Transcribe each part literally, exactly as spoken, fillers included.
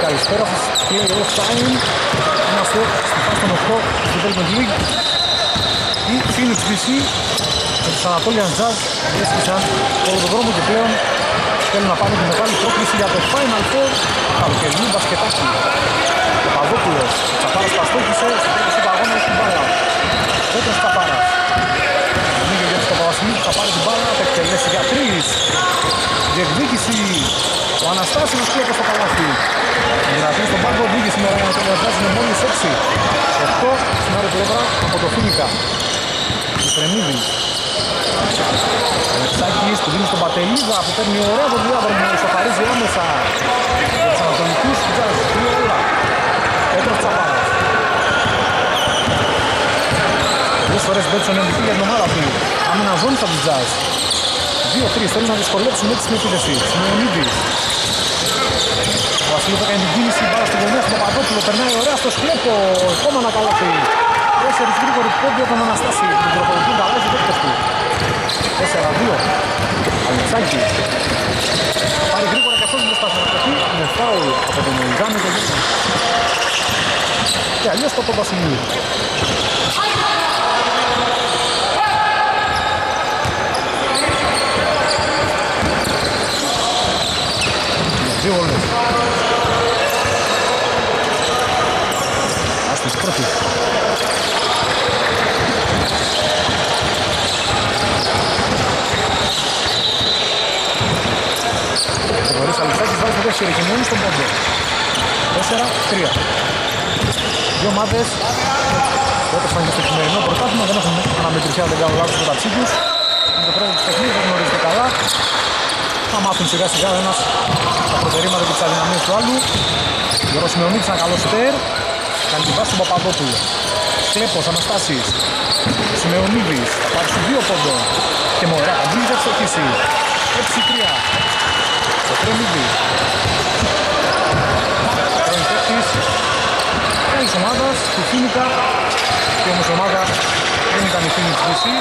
καλησπέρα σας. Play-off time. Είμαστε στη φάση των οκτώ του Belgian League. Η Phoenix μπι σι με τους Anatolian Jazz έστησαν όλο τον δρόμο και πλέον θέλουν να πάνε τη μεγάλη πρόκληση για το Final Four. Καλοκαιριού μπασκετάκι. Ο Παπαδόπουλος, ο Τσαπάρας παστόχησε, στην πρώτη του αγώνα έχει την μπάλα. Πέτρος Τσαπάρας. Ανοίγει για το Παπασιμίου που θα πάρει την μπάλα, θα εκτελέσει για τρεις. Διεκδίκηση. Ο Αναστάσιος κλέπω στο καλάθι. Δηλαδή στον πάγκο βγήκε σήμερα για να τον εργάζει με μόλις έξι. οκτώ στην άλλη πλευρά από το Φίνικα. Μητρεμίδης. Αλεξάκης που δίνει στον Πατελίδα που παίρνει ωραία τον διάδρομο, ισοφαρίζει άμεσα. Για τους Ανατολικούς του Τζάζ, τρία όλα. Πέτρος Τσαπάρας. Πολλές φορές μπέτσον εμ βι πι για την ομάδα του. Άμυνα ζώνης από τους Τζάζ. δύο τρία θέλουν να δυσκολέψουν έτσι την επίδεση. Σιμεωνίδης. Ο Βασίλης έκανε την κίνηση, μπάλα στην γωνία στον Παπαδόπουλο, περνάει ωραία στο Σκλέπο, ακόμα ένα καλάθι. Τέσσερις γρήγοροι πόντοι από τον Αναστάση, την τροπολογούν τα αλλάζει δέκτες του. τέσσερα δύο. Αλεξάκης. Πάρει γρήγορα και αυτός μπροστά στην αρχή, με φάουλ από τον Μελιζάνη και γύρω. Και αλλιώς το Παπασιμίου. Δύο όλες. Άστος πρώτη. Ο Βορής Αλεξάκης βάζει το δεύτερο και μόνοι στον πόντο. τέσσερα τρία. Δύο ομάδες που έπεσαν και στο σημερινό πρωτάθλημα δεν έχουν αναμετρηθεί αν δεν κάνουν λάθος μεταξύ τους. Είναι το πρώτο της παιχνίδι, δεν γνωρίζετε καλά. Θα μάθουν σιγά σιγά ο ένας τα προτερήματα και τις αδυναμίες του άλλου. Ο Ρωσιμεωνίτης ένα καλό στέρ. Κάνει την βάση στον Παπαδόπουλο. Κλέπος, Αναστάσης. Σιμεωνίδης θα πάρει στους δύο πόντων. Και μωρά, Αντρίνης θα εξοχίσει. έξι τρία. Το Τρέμιδη. Τρέμιδη παίκτης. Καλής ομάδας, του Φίνικα. Και όμως η ομάδα δεν ήταν η Phoenix μπι σι.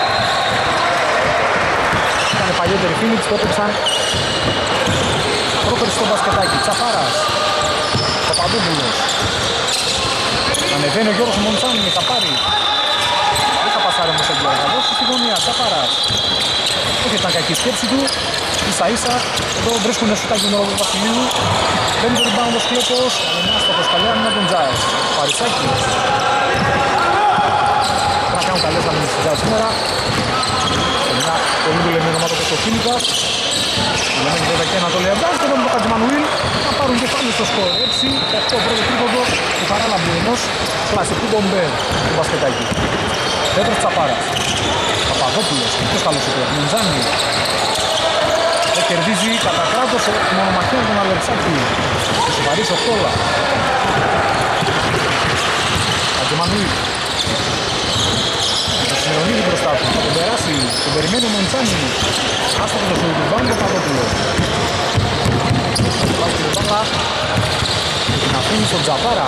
Ήταν παλιότερη Phoenix που έπαιξαν πρώτερη στο μπασκετάκι. Τσαπάρας. Παπαδόπουλος. Ανεβαίνει ο Γιώργος Μοντσάνη, θα πάρει. Δεν θα πασάρει όμως ο Γιώργος. Θα δώσει στη γωνία. Τσαπάρας. Όχι ήταν κακή σκέψη του. Ίσα ίσα. Εδώ βρίσκουν σουτάκι με τον Βασιλείου. Παίρνει το rebound ο Σκλέπος. Είναι άστοχος καλέα με τον Τζάες. Παρισάκης. Θα κάνουν καλές αμήνες στην Τζάες σήμερα. Μια πολύ δουλεμένη ομάδα όπως ο Φίνικας. Λέμε βέβαια και Ανατολή Αμπράς και εδώ με το Χατζημανουήλ θα πάρουν και πάλι στο σκορ. έξι οκτώ πρώτο τρίποντο του παράλαμπου ενός κλασικού μπομπέρ του μπασκετάκι. Πέτρος Τσαπάρας. Παπαδόπουλος, ποιος καλός ο Πέτρος. Μεντζάνη. Δεν κερδίζει κατά κράτος την μονομαχία του Αλεξάκη. Και σοβαρής οκτώλα. Χατζημανουήλ. Το Σιμεωνίδη μπροστά του, θα τον περάσει, τον περιμένει ο Μοντσάνι. Άστοχο το σουτ του Βάμπο Παπαδόπουλο. Βάζει την μπάλα, την αφήνει στον Τζαπάρα.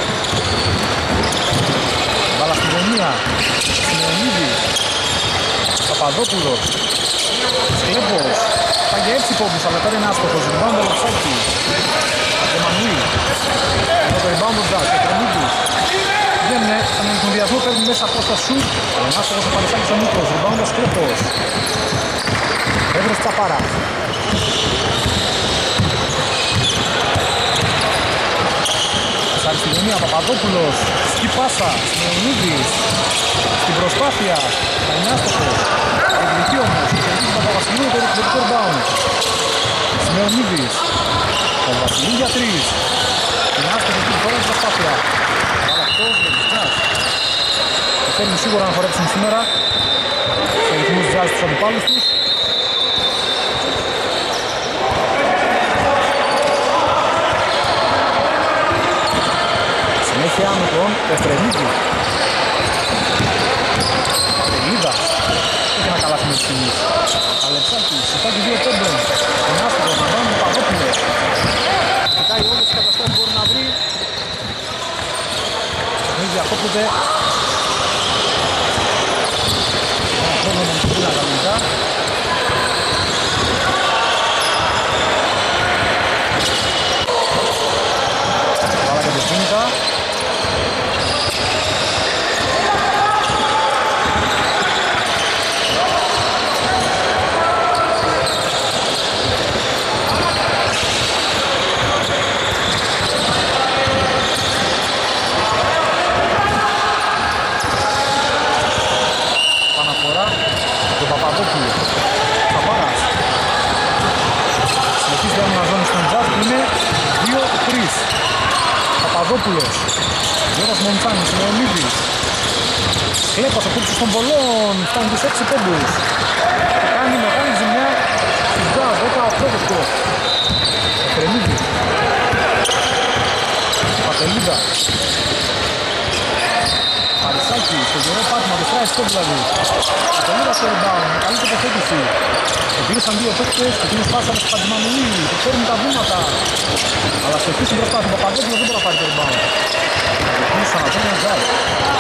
Μπάλα στη γωνία, Σιμεωνίδη. Παπαδόπουλος. Σκλέπος. Θα και έτσι πόντους, αλλά τώρα είναι άστοχος. Ριμπάουντ Αλεξάκη. Αντεμανουή. Εδώ το ριμπάουντ του Τζακ, ο Τρεμίδης. Βγαίνουν στον ενθουσιασμό, παίρνουν μέσα από τα σουτ. Ο άστοχος ο Παλαισάκης ο Νίκος, ριμπάουντ ο Σκλέπος. Πέτρος Τσαπάρα. Σάρι στη γωνία, Παπαδόπουλος. Σκι πάσα, Σιμεωνίδης. Στην προσπάθεια, θα είναι άστοχος. Εκδικεί όμως, ο Κερδίκης Παπαβασιλείου, το εκδοτικό rebound. Σιμεωνίδης. Ο Βασιλείου για τρεις. Είναι άστοχος στην φορά της προσπάθεια. Θέλουν σίγουρα να χορέψουν σήμερα σε ρυθμούς Jazz τους αντιπάλους τους. Συνέχεια με τον Εφρεμίδη. Πατελίδα. Έχει ένα καλάθι με τις στιγμές. Αλεξάκη, σουτάκι δύο πόντων. Τον άστοχο, να βάλουν τον Παγόπουλο. Κοιτάει όλες τις καταστάσεις που μπορεί να βρει. Μην διακόπτεται. είναι δύο τρία. Παπαδόπουλος, Γιώργος Μοντσάνης, Λεωνίδης. Κλέπας ο κούψης των πολλών, φτάνει τους έξι πόντους. Κάνει μεγάλη ζημιά στους Jazz, δεκαοκτώ το Εφρεμίδη. Πατελίδα. Παρισάκη, στο γερό πάτημα, το στράει στο δηλαδή. Πατελίδα στο rebound, καλή τοποθέτηση. Επήρεσαν δύο παίκτες, και εκείνος πάσα με Παντζημανουήλ, που παίρνουν τα βήματα. Αλλά στο επίσης μπροστά του Παπαδόπουλο δεν μπορεί να πάρει το rebound. Επίσης ανατέλει ένα Jazz.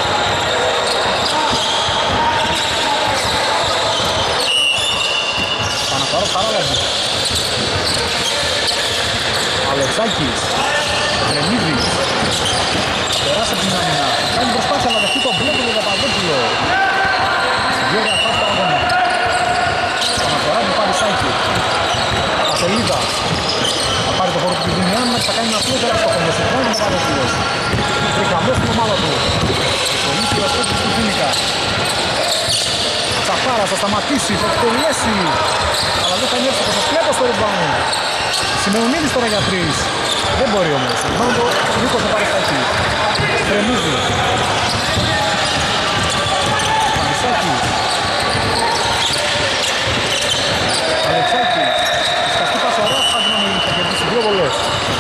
Παναφορά παράλαβη. Αλεξάκης, Τρεμίδης. Περάσει από την άμυνα. Κάνει προσπάθεια να δεχτεί το μπλε του Παπαδόπουλο. Στην γέρια φάστα αγώνα. Παναφορά του Παρισάκη. Πατελίδα. Θα πάρει το χώρο του Πιδινιάν, θα κάνει ένα πλέον τεράστιο χώρο. Θα κάνει ο Παπαδόπουλος. Τρικαμπός στην ομάδα του. Πολύ χειραστός του Φίνικα. Τσαφάρας θα σταματήσει, θα εκτελέσει. Αλλά δεν θα νιώσει το σκλέπο στο rebound. Σημεωνίδης τώρα για τρεις. Δεν μπορεί όμως. Ρebound ο Νίκος θα πάρει στα εκεί. Τρεμίζει. Πανισάκης. Αλεξάκης. Σκαστή πασορά, Παντζημανουήλ θα κερδίσει δύο βολές.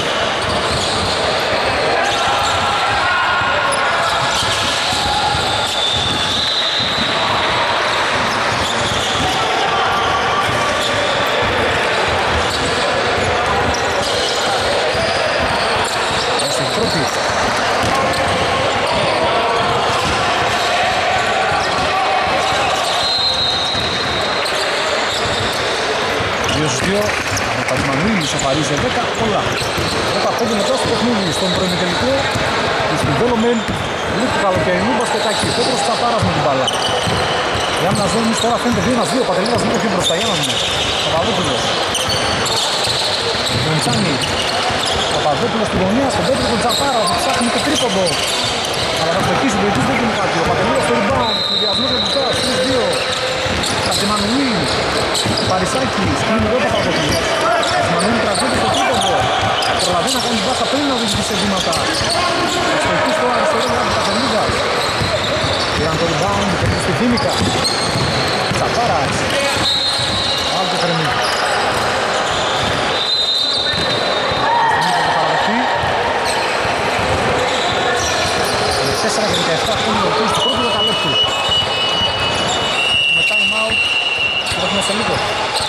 δύο ο Παντζημανουήλ ισοφαρίζει δέκα όλα. δεκαπέντε μετά στο παιχνίδι στον προημιτελικό στην development λίγο του καλοκαιρινού μπασκετάκι. Πέτρος Τσαπάρας με την μπάλα. Η άμυνα ζώνης τώρα φαίνεται δύο ένα δύο. Ο Πατελίδας λίγο πιο μπροστά. Για να δούμε. Παπαδόπουλος. Μοντσάνη. Παπαδόπουλος στη γωνία στον Πέτρο τον Τσαπάρα που ψάχνει το τρίποντο. Αλλά θα στοχίσει, ο βοηθής δεν γίνει κάτι. Ο Πατελίδας στο rebound. Συνδυασμός με τους τρεις δύο. Παντζημανουήλ. Παρισάκης, κλείνει εδώ το Παπαδόπουλος. Παντζημανουήλ κρατούνται στο τρίποντο. Προλαβαίνει να κάνει μπάσα πριν να οδηγήσει σε βήματα. Στο εκεί στο αριστερό γράφει Πατελίδας. Πήραν το rebound, παίρνει στη Φίνικα. Τσαπάρας. Άλλο το Φρεμί. τέσσερα και δεκαεπτά πόνοι ο οποίος του πρώτου δεκαλέπτου. Με time out, τρέχουμε σε λίγο.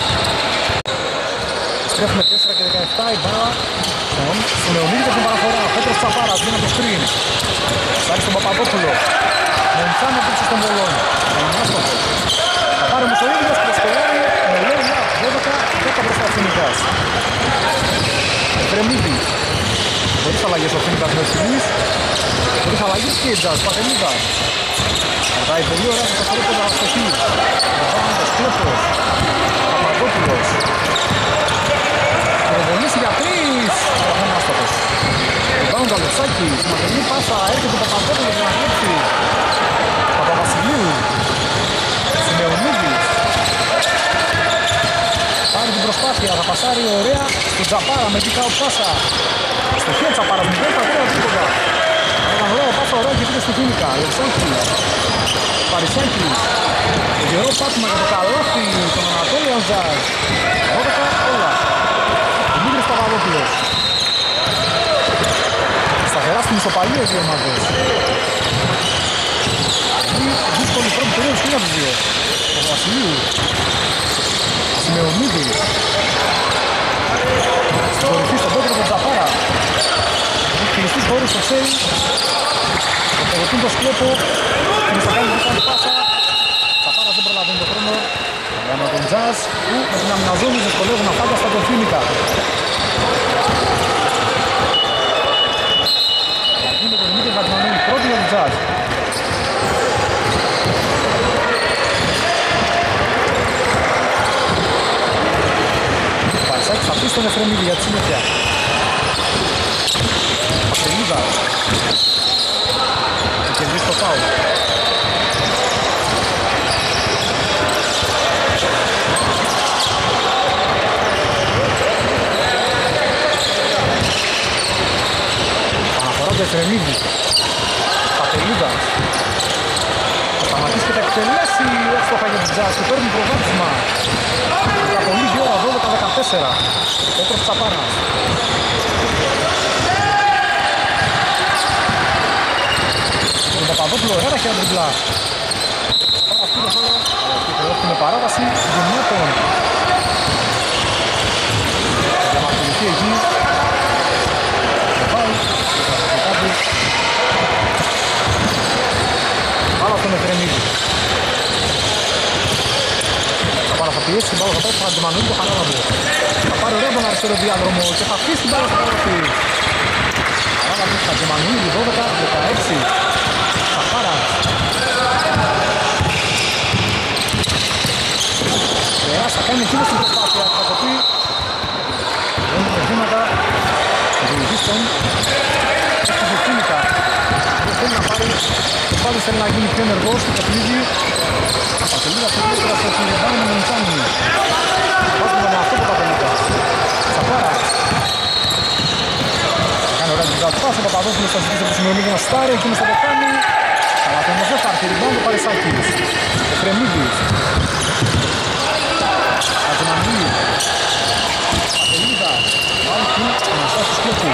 Στρέφουμε τέσσερα και δεκαεπτά, η μπάλα στον Λεωνίδη και την παραφορά. Πέτρος Τσαπάρας, βγαίνει από το screen. Σάρει στον Παπαδόπουλο. Μοντσάνη απίψε στον Βολόν. Ανάστοχος. Θα πάρει όμως ο ίδιος προσκοράρει με λόγια δώδεκα δέκα μπροστά Φίνικας. Τρεμίδη. Χωρίς αλλαγές ο Φίνικας μέχρι στιγμής. Χωρίς αλλαγές και η Jazz, Πατελίδα. Κρατάει πολύ ωραία στο στρέποντα αστοχή. Ρωτάμε το Σκλέπος. Παπαδόπουλος. Προβολήσει για τρεις. Είναι άστοχος. Ρωτάμε το Αλεξάκη. Σημαντική πάσα. Έρχεται το Παπαδόπουλος για να κλέψει. Παπαβασιλείου. Σημεωνίδης. Πάρει την προσπάθεια. Θα πασάρει ωραία στον Τσαπάρα με δικά πάσα. Στο χέρι Τσαπάρα. Μην δεν θα βρει τίποτα. Έναν ωραίο πάσα ωραία και πήγε στη Φίνικα. Αλεξάκης. Παρισάκης. Το γερό πάτημα για το καλάθι των Ανατόλιων Jazz. δώδεκα όλα. Δημήτρης Παπαδόπουλος. Σταθερά στην ισοπαλία οι δύο ομάδες. Δύσκολη πρώτη περίοδος και για τους δύο. Ο Βασιλείου. Σημεωνίδης. Στην κορυφή στον Πέτρο τον Τσαπάρα. Έχει χειριστείς χώρους στο ξέρει. Το ποδοτούν το Σκλέπο. Είναι θα κάνει την πάσα. Τσαπάρας δεν προλαβαίνει το χρόνο. Πάμε τον Jazz που με την αμυναζόνη δυσκολεύουν αφάνταστα τον Φίνικα. Είναι το Δημήτρη Παντζημανουήλ πρώτη για τον Jazz. Παρισάκης θα αφήσει τον Εφρεμίδη για τη συνέχεια. Πατελίδα. Και κερδίσει το φάουλ. Εφρεμίδη. Πατελίδας. Θα σταματήσει και τα εκτελέσει εύστοχα για τους Jazz που παίρνουν προβάδισμα. Για πολύ λίγη ώρα, δώδεκα δεκατέσσερα. Πέτρος Τσαπάρας. Τον Παπαδόπουλο, έραχε να τριπλά. Τσαπάρας πήρε τώρα και χρειάζεται με παράβαση γεμάτων. Για να ακολουθεί εκεί. Πάει. Άλλα στον Εφρεμίδη. Τσαπάρας θα πιέσει την μπάλα, θα πάει στον Χατζημανούλη το Χαράλαμπο. Θα πάρει ωραία τον αριστερό διάδρομο και θα αφήσει την μπάλα στο καλάθι. Χαράλαμπος, Χατζημανούλη, δώδεκα δεκαέξι. Τσαπάρας. Περάς, θα κάνει εκείνος την προσπάθεια, θα κοπεί. Δεν είναι βήματα. Ο διοικητής έχει δεχτήμικα. Δεν θέλει να πάρει, το πάλι θέλει να γίνει πιο ενεργός στο παιχνίδι. Πατελίδα στο δεύτερο στο Φιριδάνη με Μεντσάνη. Βάζουμε με αυτό το Πατελίδα. Τσαπάρας. Κάνει ωραία την κατάσταση, ο Παπαδόπουλος θα ζητήσει από τη σημειωμή για να στάρει, εκείνος θα το κάνει. Αλλά το όμως δεν θα έρθει, ριμπάουν το Παρισάκης. Ο Κρεμίδης. Ατζημανδί. Πατελίδα. Άλκη, Αναστάσης Κλέπου.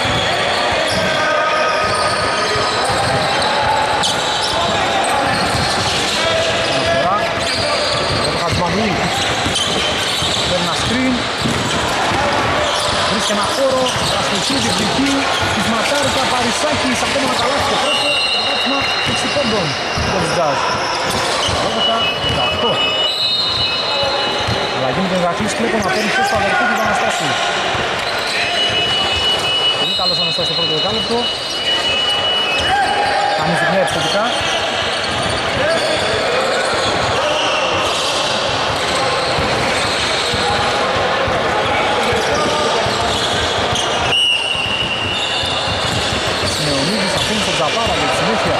Χατζημανούλη. Παίρνει ένα screen. Βρίσκει ένα χώρο. Αστοχή, διεκδικεί. Της Ματάρικα, Παρισάκης. Αυτό είναι ένα καλάθι και πρώτο. Καλάθισμα έξι πόντων. Για τους Jazz. δώδεκα δεκαοκτώ. Αλλαγή με τον Ηρακλής Κλέπο να παίρνει πιο στο αδερφή του Αναστάση. Πολύ καλός Αναστάσης στο πρώτο δεκάλεπτο. Κάνει ζυγνέα επιθετικά. Νεονίδης αφήνει στον Τσαπάρα για τη συνέχεια.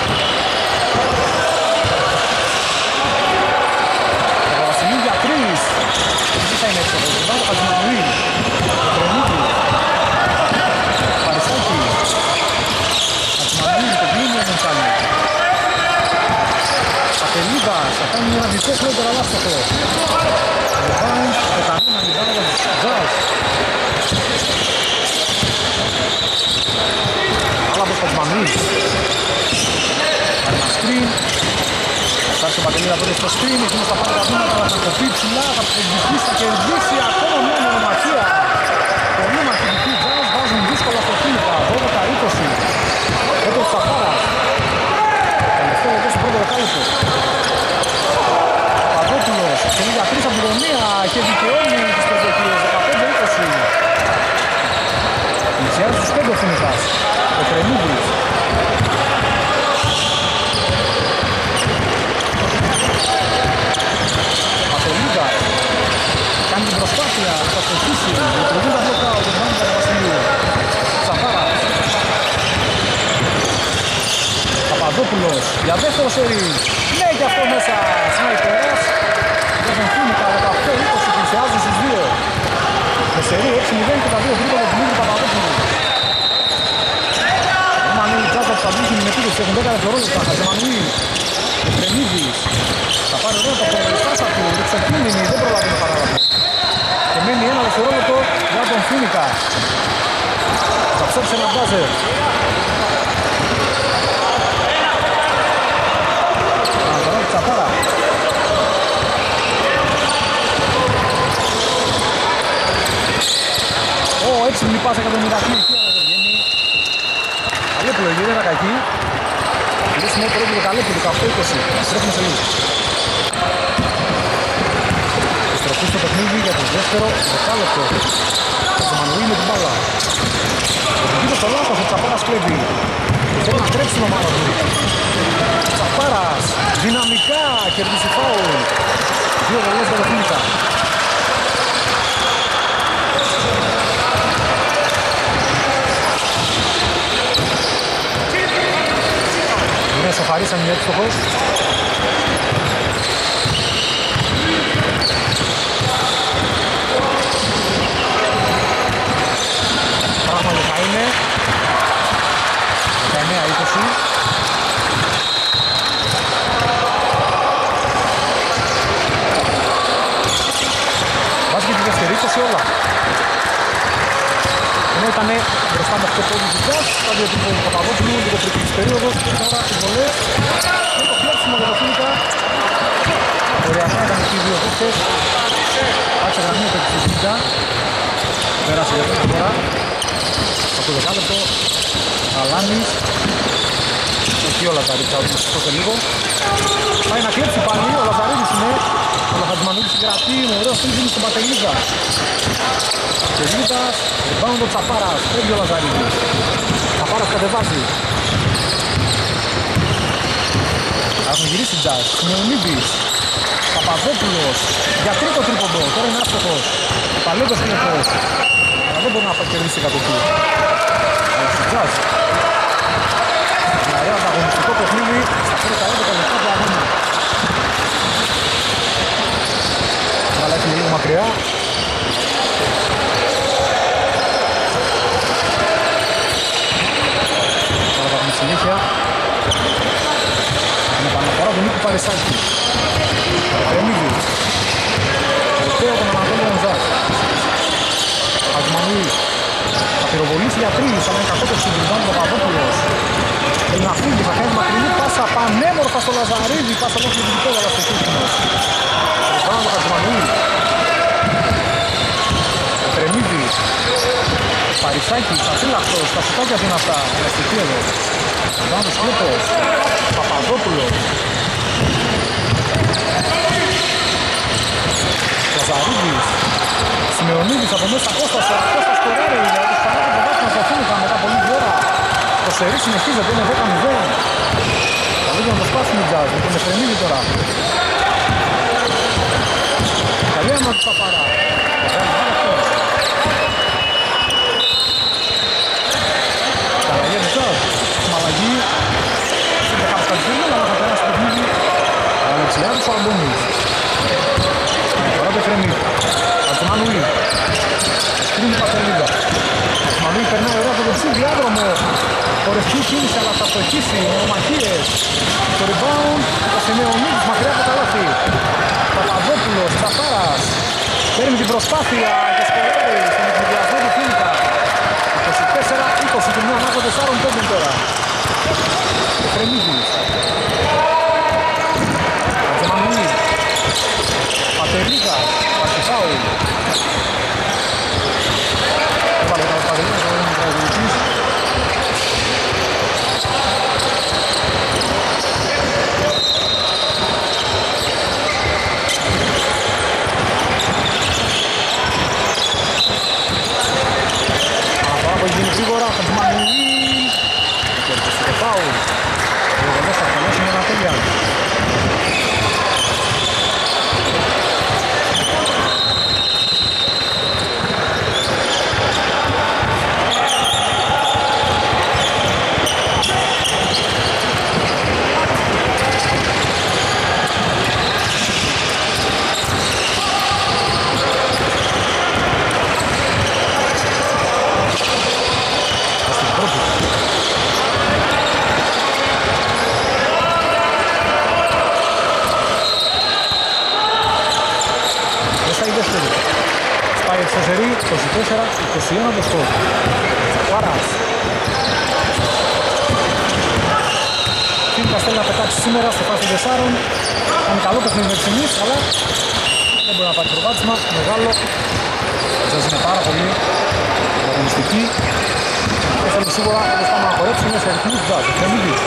Ο Βασιλή για τρεις. Τι θα είναι έξω, το Ζουμπάνο, Χατζημανουή. Ο Τρενίδη. Παρισάκη. Χατζημανουή, το κλείνει ο Μεντσάνη. Πατελίδας, θα κάνει ένα δικό φλόντερ αλάστοχο. Ο Βάινς, το κανένα λιβάνα για τους Jazz. Άλλα προς Χατζημανουή. Κάνει ένα screen. Θα έρθει ο Πατελίδα τότε στο screen, εκείνος θα πάρει τα βήματα, θα κοπεί ψηλά, θα προσεγγιστεί, θα κερδίσει ακόμα μια μονομαχία. Πολύ μαχητική Jazz, βάζουν δύσκολα στο χίλικα, δώδεκα είκοσι. Εδώ ο Τσαπάρας. Τελευταίο εδώ στο πρώτο δεκάλεπτο. Παπαδόπουλος, εξήντα τρία από τη γωνία και δικαιώνει τις περιοχές, δεκαπέντε είκοσι. Πλησιάζει στους πέντε ο Φουνικάς, ο Τρενίδης. Πατελίδα, κάνει την προσπάθεια, θα στοχίσει, λειτουργούν τα μπλοκά, ο Δεμάνης του Βασιλείου. Τσαπάρας. Παπαδόπουλος, για δεύτερο σερί. Ναι, και αυτό μέσα, σνάιπερας. Για τον Φούνικα, δεκαοκτώ είκοσι, πλησιάζουν στους δύο. Με σερί έξι μηδέν και τα δύο γρήγορα του Δημήτρη Παπαδόπουλου. Ρωμανί, Τζάζα, θα βγει την επίδοση, έχουν δέκα δευτερόλεπτα. Χατζημανουή, Εφρεμίδης. Θα πάρει εδώ το προβληστάσα του, εξεπίνδυνη, δεν προλάβει να παράλαβε. Και μένει ένα δευτερόλεπτο για τον Φούνικα. Θα ψέψει ένα μπάζερ. Αναφορά του Τσαπάρα. Ω, έξυπνη πάσα για τον Ηρακλή. Τι άλλο δεν βγαίνει. Καλή επιλογή, δεν ήταν κακή. Λύσιμο πρώτο δεκαλέπτου, δεκαοκτώ είκοσι. Στρέφουμε σε λίγο. Στροφή στο παιχνίδι για το δεύτερο δεκάλεπτο. Χατζημανουή με την μπάλα. Οδηγείται στο λάθος, ο Τσαπάρας κλέβει. Θέλει να τρέψει την ομάδα του. Τσαπάρας, δυναμικά, κερδίσει φάουλ. Δύο βολές για το Φούνικα. Είναι σοφαρίσαν είναι εύστοχος. Πράγματι θα είναι. είκοσι. Βάζει και τη δεύτερη είκοσι όλα. Ενώ ήταν μπροστά με οκτώ πόντους του Jazz, τα δύο τρίποντα του Παπαδόπουλου, λίγο πριν της περίοδος, και τώρα οι βολές και το κλέψιμο για το Φίνικα. Οριακά ήταν εκεί οι δύο δείκτες. Άξε γραμμή το Φίνικα. Πέρασε για πρώτη φορά. Στο δεκάλεπτο, Αλάνης. Εκεί όλα τα ρίξα, όπως σηκώσε λίγο. Πάει να κλέψει πάλι, ο Λαζαρίδης είναι. Ο Λαχατζημανίδης συγκρατεί, με ωραίο στήλι στον Πατελίδα. Πατελίδας, rebound ο Τσαπάρας, φεύγει ο Λαζαρίδης. Τσαπάρας κατεβάζει. Έχουν γυρίσει Jazz, Σιμεωνίδης. Παπαδόπουλος, για τρίτο τρίποντο, τώρα είναι άστοχος. Παλέτος κλεπός. Αλλά δεν μπορεί να κερδίσει κατοχή. Ο Jazz. Ένα ωραίο ανταγωνιστικό παιχνίδι στα πρώτα έντεκα λεπτά του αγώνα. Αλλά έχει λίγο μακριά. Τώρα θα έχουμε συνέχεια. Με επαναφορά του Νίκου Παρισάκη. Παρεμίδης. Τελευταίο τον Ανατόλιο Jazz. Χατζημανουής. Θα πυροβολήσει για τρεις, αλλά είναι κακό το συγκριντάνει το Παπαδόπουλος. Θέλει να φύγει, θα κάνει μακρινή πάσα πανέμορφα στο Λαζαρίδη, πάσα μέχρι την δυτικό αλλά στο σύστημος. Πάνω το Χατζημανουή. Τρεμίδης. Παρισάκης, ασύλλαχτος, τα σουτάκια είναι αυτά, ελαστική εδώ. Βάνος Κλέπος, Παπαδόπουλος. Λαζαρίδης. Σιμεωνίδης από μέσα Κώστας, ο Κώστας κοράρει, δηλαδή σταμάτει το βάθμο στο Φίνικα μετά πολύ ώρα. Το σερί συνεχίζεται, είναι δέκα μηδέν. Θα δείτε να το σπάσουν οι Jazz, με τον Εφρεμίδη τώρα. Καλή άμα του Παπάρα. Καλαγία του Jazz. Μαλαγή. Είναι κάπως καλυφθήρια, αλλά θα περάσει το παιχνίδι. Αλεξιάδης ο Αντώνης. Τώρα το Εφρεμίδη. Ατζημανουή. Σκρίνει Πατελίδα. Ατζημανουή περνάει ωραία από το δεξί διάδρομο. Χορευτή κίνηση, αλλά θα στοχίσει με ομαχίες. Το rebound, ο Σιμεωνίδης μακριά από τα λάθη. Παπαδόπουλος, Τσαπάρας. Παίρνει την προσπάθεια και σκοράρει στον εκμηδιασμό του Φίνικα. είκοσι τέσσερα είκοσι και μια ανάγκη τεσσάρων πόντων τώρα. Εφρεμίδης. Ατζημανουή. Πατελίδας, Παρτιφάου. Έβαλε τα Πατελίδας, θα είναι τραγουδητής. Αναφορά που έχει γίνει γρήγορα, Χατζημανουής. Κέρδισε το φάουλ. Ο Γοδός θα καλέσει μια ανατέλεια. είκοσι τέσσερα είκοσι ένα το σκορ. Κουάρας. Φίνικας θέλει να πετάξει σήμερα στο φάση των τεσσάρων. Κάνει καλό παιχνίδι μέχρι στιγμής, αλλά δεν μπορεί να πάρει προβάδισμα. Μεγάλο. Σας είναι πάρα πολύ αγωνιστική. Και θέλει σίγουρα όπως πάμε να χορέψουμε σε αριθμούς Jazz. Φρεμίδης.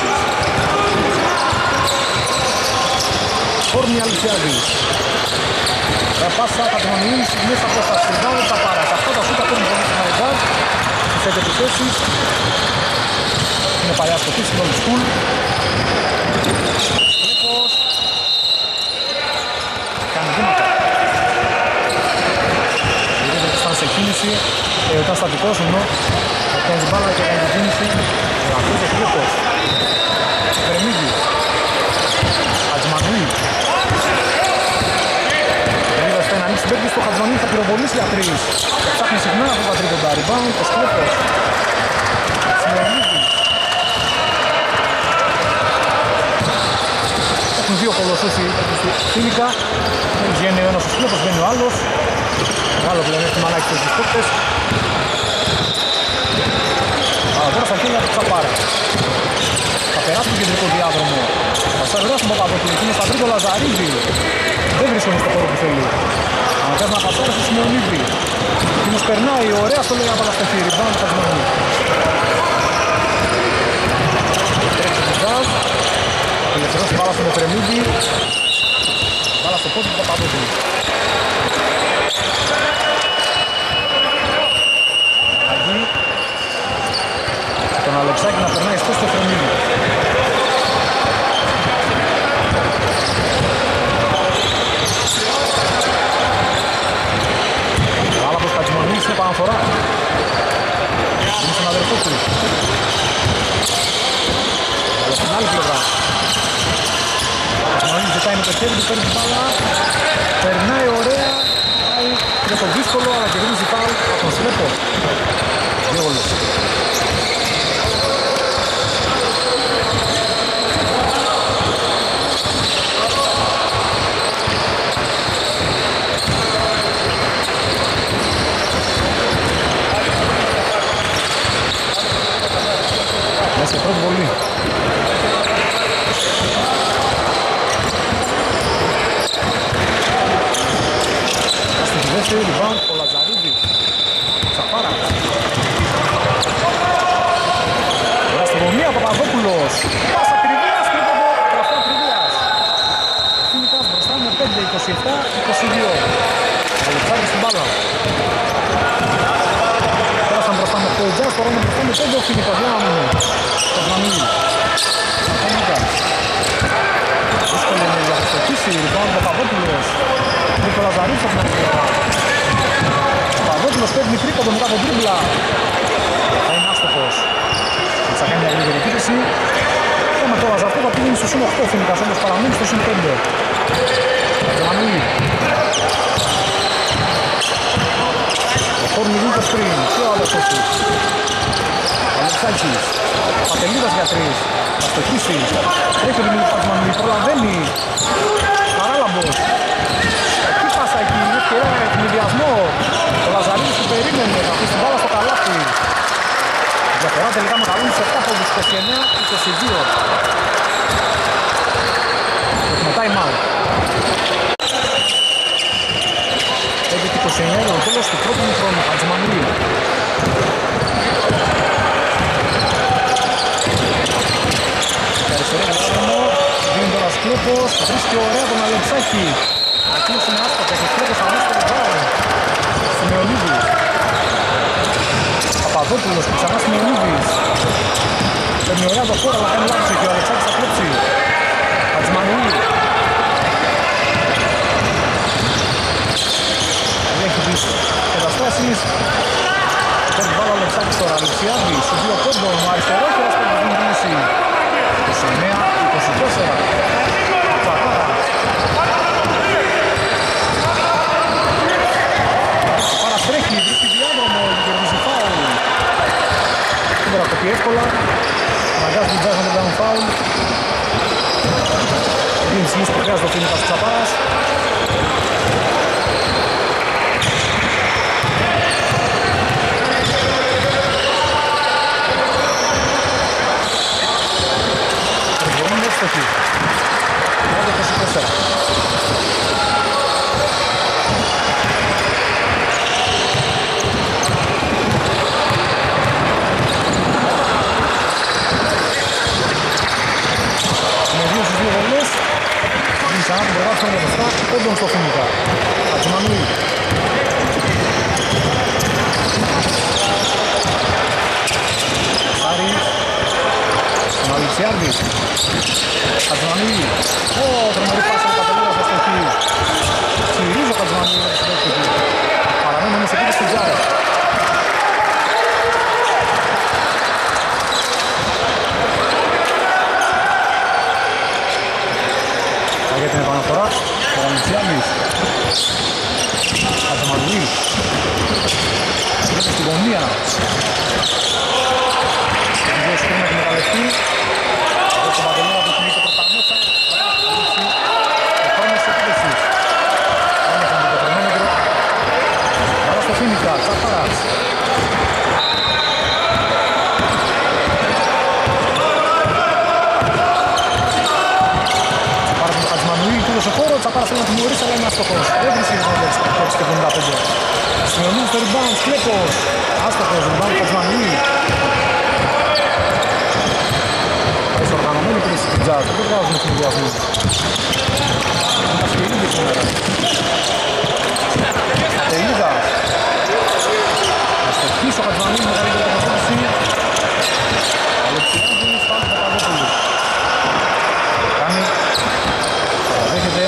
Φόρμη Αλυσιάδη. Τα πάσα θα τον μιλήσει μέσα από τα συρνάου τα πάρα. Αυτό τα σούτα παίρνει πολύ στην Jazz. Σε επιθέσεις. Είναι παλιά στο φύση, old school. Βλέπως. Κάνει βήματα. Βλέπετε ότι ήταν σε κίνηση. Ε, ήταν στατικός ενώ. Κάνει την μπάλα και κάνει την κίνηση. Αυτός ο Βλέπως. Βρεμίδης. Ατζημανουή. Να ανοίξει παίκτης στο Χατζημανουή, θα πυροβολήσει για τρεις. Ψάχνει συχνά από τα τρίποντα. Rebound, το Σκλέπος. Σιμεωνίδης. Ατζημανουής. Ατζημανουής. Ατζημανουής. Ατζημανουής. Ατζημανουής. Ατζημανουής. Ατζημανουής. Ατζημανουής. Ατζημανουής. Ατζημανουής. Ατζημανουής. Ατζημανουής. Ατζημανουής. Ατζημανουής. Ατζημανουής. παίξουν δύο κολοσσούς οι Φίνικα. Βγαίνει ο ένας ο Σκλέπος, βγαίνει ο άλλος. Μεγάλο πλεονέκτημα να έχει τους δυσκόπτες. Αλλά τώρα στα χέρια του Τσαπάρα. Θα περάσει το κεντρικό διάδρομο. Θα σαρβεράσει τον Παπαδόπουλο. Είναι στα τρίτο Λαζαρίδη. Δεν βρίσκονται στο χώρο που θέλει. Αναγκάζει να πατσάρει στο Σιμεωνίδη. Εκείνος περνάει, ωραία στο λέει από τα στοχή. Ριμπάουντ Χατζημανή. Τρέχει το Τζαζ. Ελευθερώσει μπάλα στον Εφρεμίδη. Μπάλα στο πόδι του Παπαδόπουλου. Αγγί. Τον Αλεξάκη να περνάει στο στο Εφρεμίδη. Μπάλα προς Χατζημανή στην επαναφορά. Είναι στον αδερφό του. Αλλά στην άλλη πλευρά. Χατζημανή ζητάει με το χέρι του, παίρνει την μπάλα. Περνάει ωραία. Πάει για το δύσκολο, αλλά κερδίζει φάουλ από τον Σλέπο. Δύο όλες. Μέσα πρώτη βολή. Στη δεύτερη rebound ο Λαζαρίδης. Τσαπάρα. Ωραία στη γωνία Παπαδόπουλος. Πάσα ακριβίας, τρίποντο, τελευταία ακριβίας. Ο Φίνικας μπροστά με πέντε είκοσι επτά είκοσι δύο. Ο Αλεξάκης στην μπάλα. Πέρασαν μπροστά με οκτώ Τζας, τώρα είναι μπροστά με πέντε ο Φίνικας. Για να μείνει. Το Βραμίλη. Ο Φίνικας. Δύσκολο είναι για να στοχίσει. Rebound Παπαδόπουλος. Νίκο Λαζαρίδης από την άλλη πλευρά. Ο Παπαδόπουλος παίρνει τρίποντο μετά από τρίμπλα. Θα είναι άστοχος. Θα κάνει μια γρήγορη επίθεση. Και με τώρα αυτό θα πήγαινε στο συν οκτώ Φίνικας, όμως παραμείνει στο συν πέντε. Τζεμανούλη. Ο Χόρνη δίνει το screen. Και ο Αλεξάκης. Ο Αλεξάκης. Πατελίδας για τρεις. Θα στοχίσει. Τρέχει ο Δημήτρης Πατζημανούλη. Προλαβαίνει. Παράλαμπος. Εκεί πάσα εκεί. Είναι ευκαιρία για ευνηδιασμό. Ο Λαζαρίδης που περίμενε. Θα αφήσει την μπάλα στο καλάθι. Διαφορά τελικά μεγαλώνει σε επτά πόντους, είκοσι εννέα είκοσι δύο. Έχουμε time out. πέντε είκοσι εννέα για το τέλος του πρώτου χρόνου. Χατζημανίλη. Αριστερό διάδρομο. Δίνει τώρα Σκλέπος. Βρίσκει ωραία τον Αλεξάκη. Ακίνησε με άστοχος. Ο Σκλέπος αμέσως το ριμπάουντ. Σιμεωνίδη. Παπαδόπουλος που ξανά Σιμεωνίδης. Παίρνει ωραία το χώρο, αλλά κάνει λάθος και ο Αλεξάκης θα κλέψει. Χατζημανούλη. Έχει τις καταστάσεις. Παίρνει βάλω ο Αλεξάκης τώρα. Αλεξιάδη στους δύο πόντων. Ο αριστερόχειρας παίρνει την κίνηση. είκοσι εννέα είκοσι τέσσερα. Τσαπάρα. Παραστρέχει, βρίσκει διάδρομο, κερδίζει φάουλ. Δεν μπορεί να κοπεί εύκολα. Μαγκάζει την Τζάζ να τον κάνουν φάουλ. Δίνει συνήθως που χρειάζεται ο Φίνικας του Τσαπάρας. Περιβολή είναι εύστοχη. τριάντα είκοσι τέσσερα. Ξανά την προβάσουμε με μπροστά, πόντων στο Φίνικα. Χατζημανούλη. Σάρι. Τον Αλεξιάδη. Χατζημανούλη. Ω, τρομερή πάσα με Πατελίδας στο στοχή. Στηρίζει ο Χατζημανούλη με το συντέκτη. Παραμένει όμως εκεί στην Τζάρα. Για την επαναφορά, ο Αλεξιάδης. Χατζημανούλη. Βγαίνει στη γωνία. Δύο σκρίνια την εκμεταλλευτεί. Ο Πατελίδα που κινείται προς τα μέσα. Φίνικα, Τσαπάρας. Τσαπάρας με τον Χατζημανουήλ, του έδωσε χώρο, Τσαπάρας θέλει να τιμωρήσει, αλλά είναι άστοχος. Δεν βρίσκει τον Άλεξ, το εβδομήντα πέντε. Σημειονίζει το rebound, Κλέπος, άστοχος, rebound του Χατζημανουήλ. Έχει οργανωμένη κρίση του Jazz, δεν βγάζουν συνδυασμού. Είναι ασκελίδι σήμερα. Τελίδας. Θα στοχίσει ο Χατζημανουήλ με καλύτερη τοποθέτηση. Αλεξιάδης, πάλι το Παπαδόπουλου. Κάνει, παραδέχεται.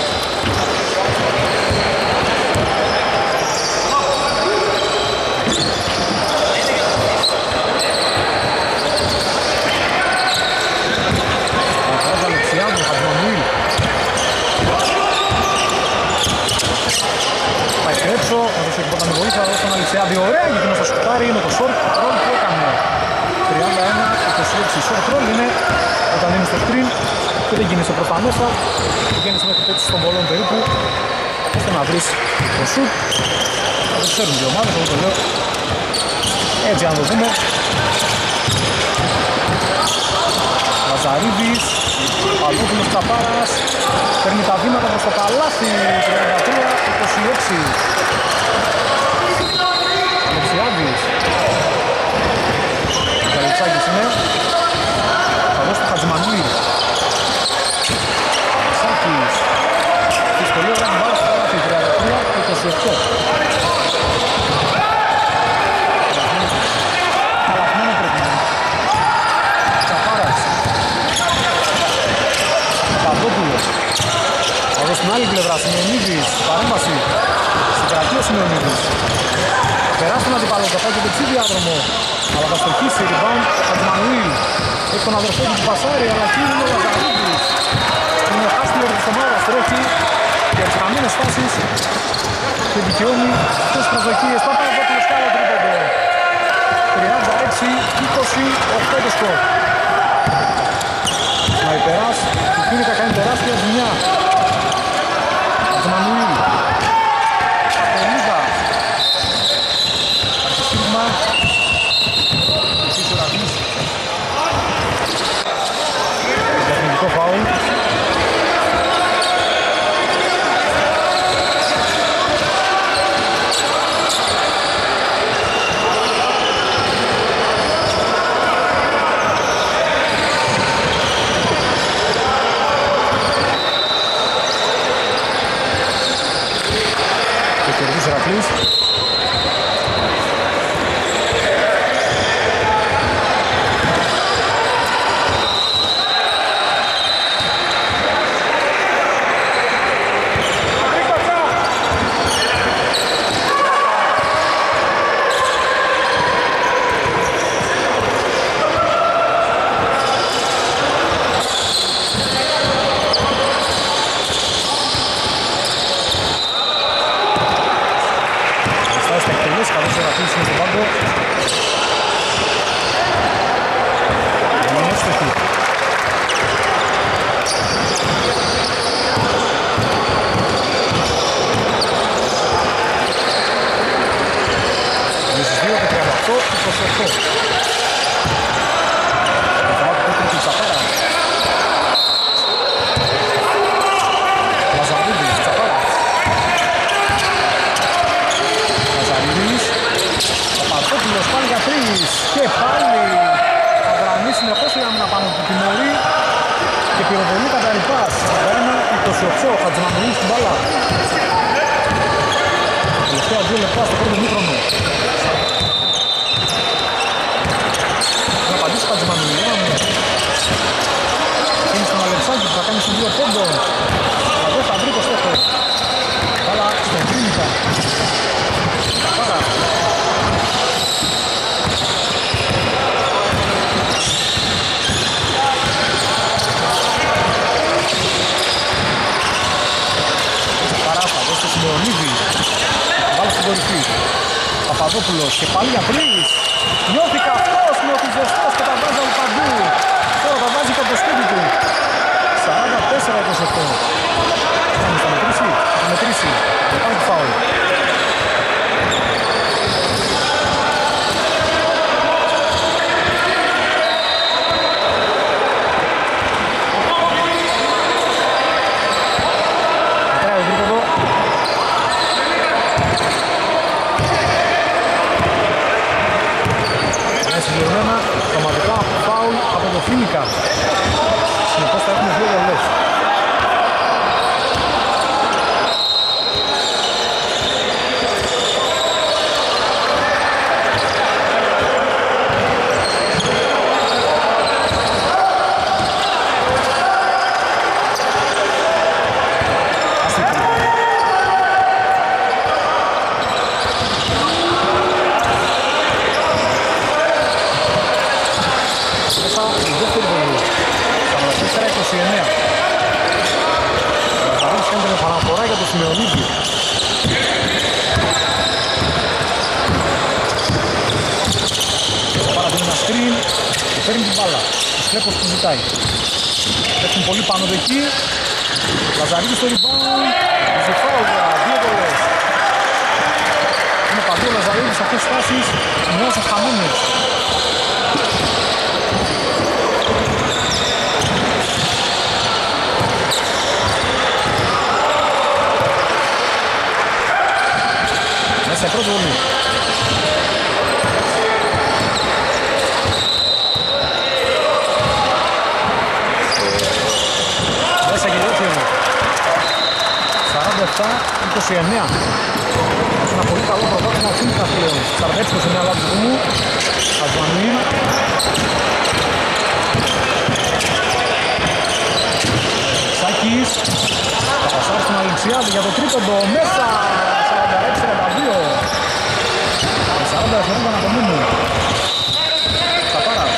Έξω, θα δώσει και ποτέ με βοήθεια, θα δώσει τον Αλεξιάδη, ωραία, γιατί να το σκοτάρει, είναι το short roll που έκανε. τριάντα ένα είκοσι έξι short roll είναι όταν είναι στο screen και δεν γίνεσαι προς τα μέσα, γίνεσαι μέχρι τέτοιους των πολλών περίπου, ώστε να βρεις το shoot. Θα το ξέρουν δύο ομάδες, εγώ το λέω. Έτσι αν το δούμε. Λαζαρίδης, Παπαδόπουλος Τσαπάρας, παίρνει τα βήματα προς το καλάθι, τριάντα τρία είκοσι έξι. Αλεξιάδης. Ο Καλυτσάκης είναι. Θα δώσει το Χατζημανουήλ. Σάκης. Της πολύ ωραία την μπάλα στο καλάθι, τριάντα τρία είκοσι οκτώ. Καλαθμένο πρέπει να είναι. Τσαπάρας. Παπαδόπουλος. Θα δώσει στην άλλη πλευρά, Σημεωνίδης, παρέμβαση. Στην κρατή ο Σημεωνίδης. Περάσει τον αντιπάλο, θα πάει και δεξί διάδρομο. Αλλά θα στοχίσει, rebound, ο Χατζημανουήλ. Έχει τον αδερφό του που πασάρει, αλλά εκεί είναι ο Λαζαρίδης. Είναι ο χάστιλερ της ομάδας, τρέχει για τις χαμένες φάσεις και δικαιώνει τις προσδοκίες. Παπαδόπουλος καλό τρίποντο. τριάντα έξι είκοσι οκτώ το σκορ. Σναϊπεράς, η Φίνικα κάνει τεράστια ζημιά. Χατζημανουήλ. Τελίδα. Αρχισίγμα. Εσείς ο Ρακλής. Τεχνικό φάουλ. Ρακλής. Παπαδόπουλος και πάλι για τρεις. Νιώθει καυτός, νιώθει ζεστός και τα βάζει από παντού. Τώρα τα βάζει και από το σπίτι του. σαράντα τέσσερα είκοσι οκτώ. Πάμε, θα μετρήσει, θα μετρήσει. Δεν πάει το φάουλ. θα έχουμε δύο βολές. Έχουν πολύ πάνω από εκεί. Λαζαρίδης στο rebound. Ζηφάουλα, δύο βολές. Είναι παντού ο Λαζαρίδης σε αυτές τις φάσεις. Μειώσα χαμένες. Μέσα πρώτη βολή. είκοσι εννέα. Έχει ένα πολύ καλό προβάδισμα ο Φίνικας πλέον. σαράντα έξι είκοσι εννέα λάθος του μου. Αζουανί. Σάκης. Θα πασάρει στον Αλεξιάδη για το τρίποντο. Μέσα. σαράντα έξι σαράντα δύο. σαράντα δευτερόλεπτα να απομείνουν. Τσαπάρα.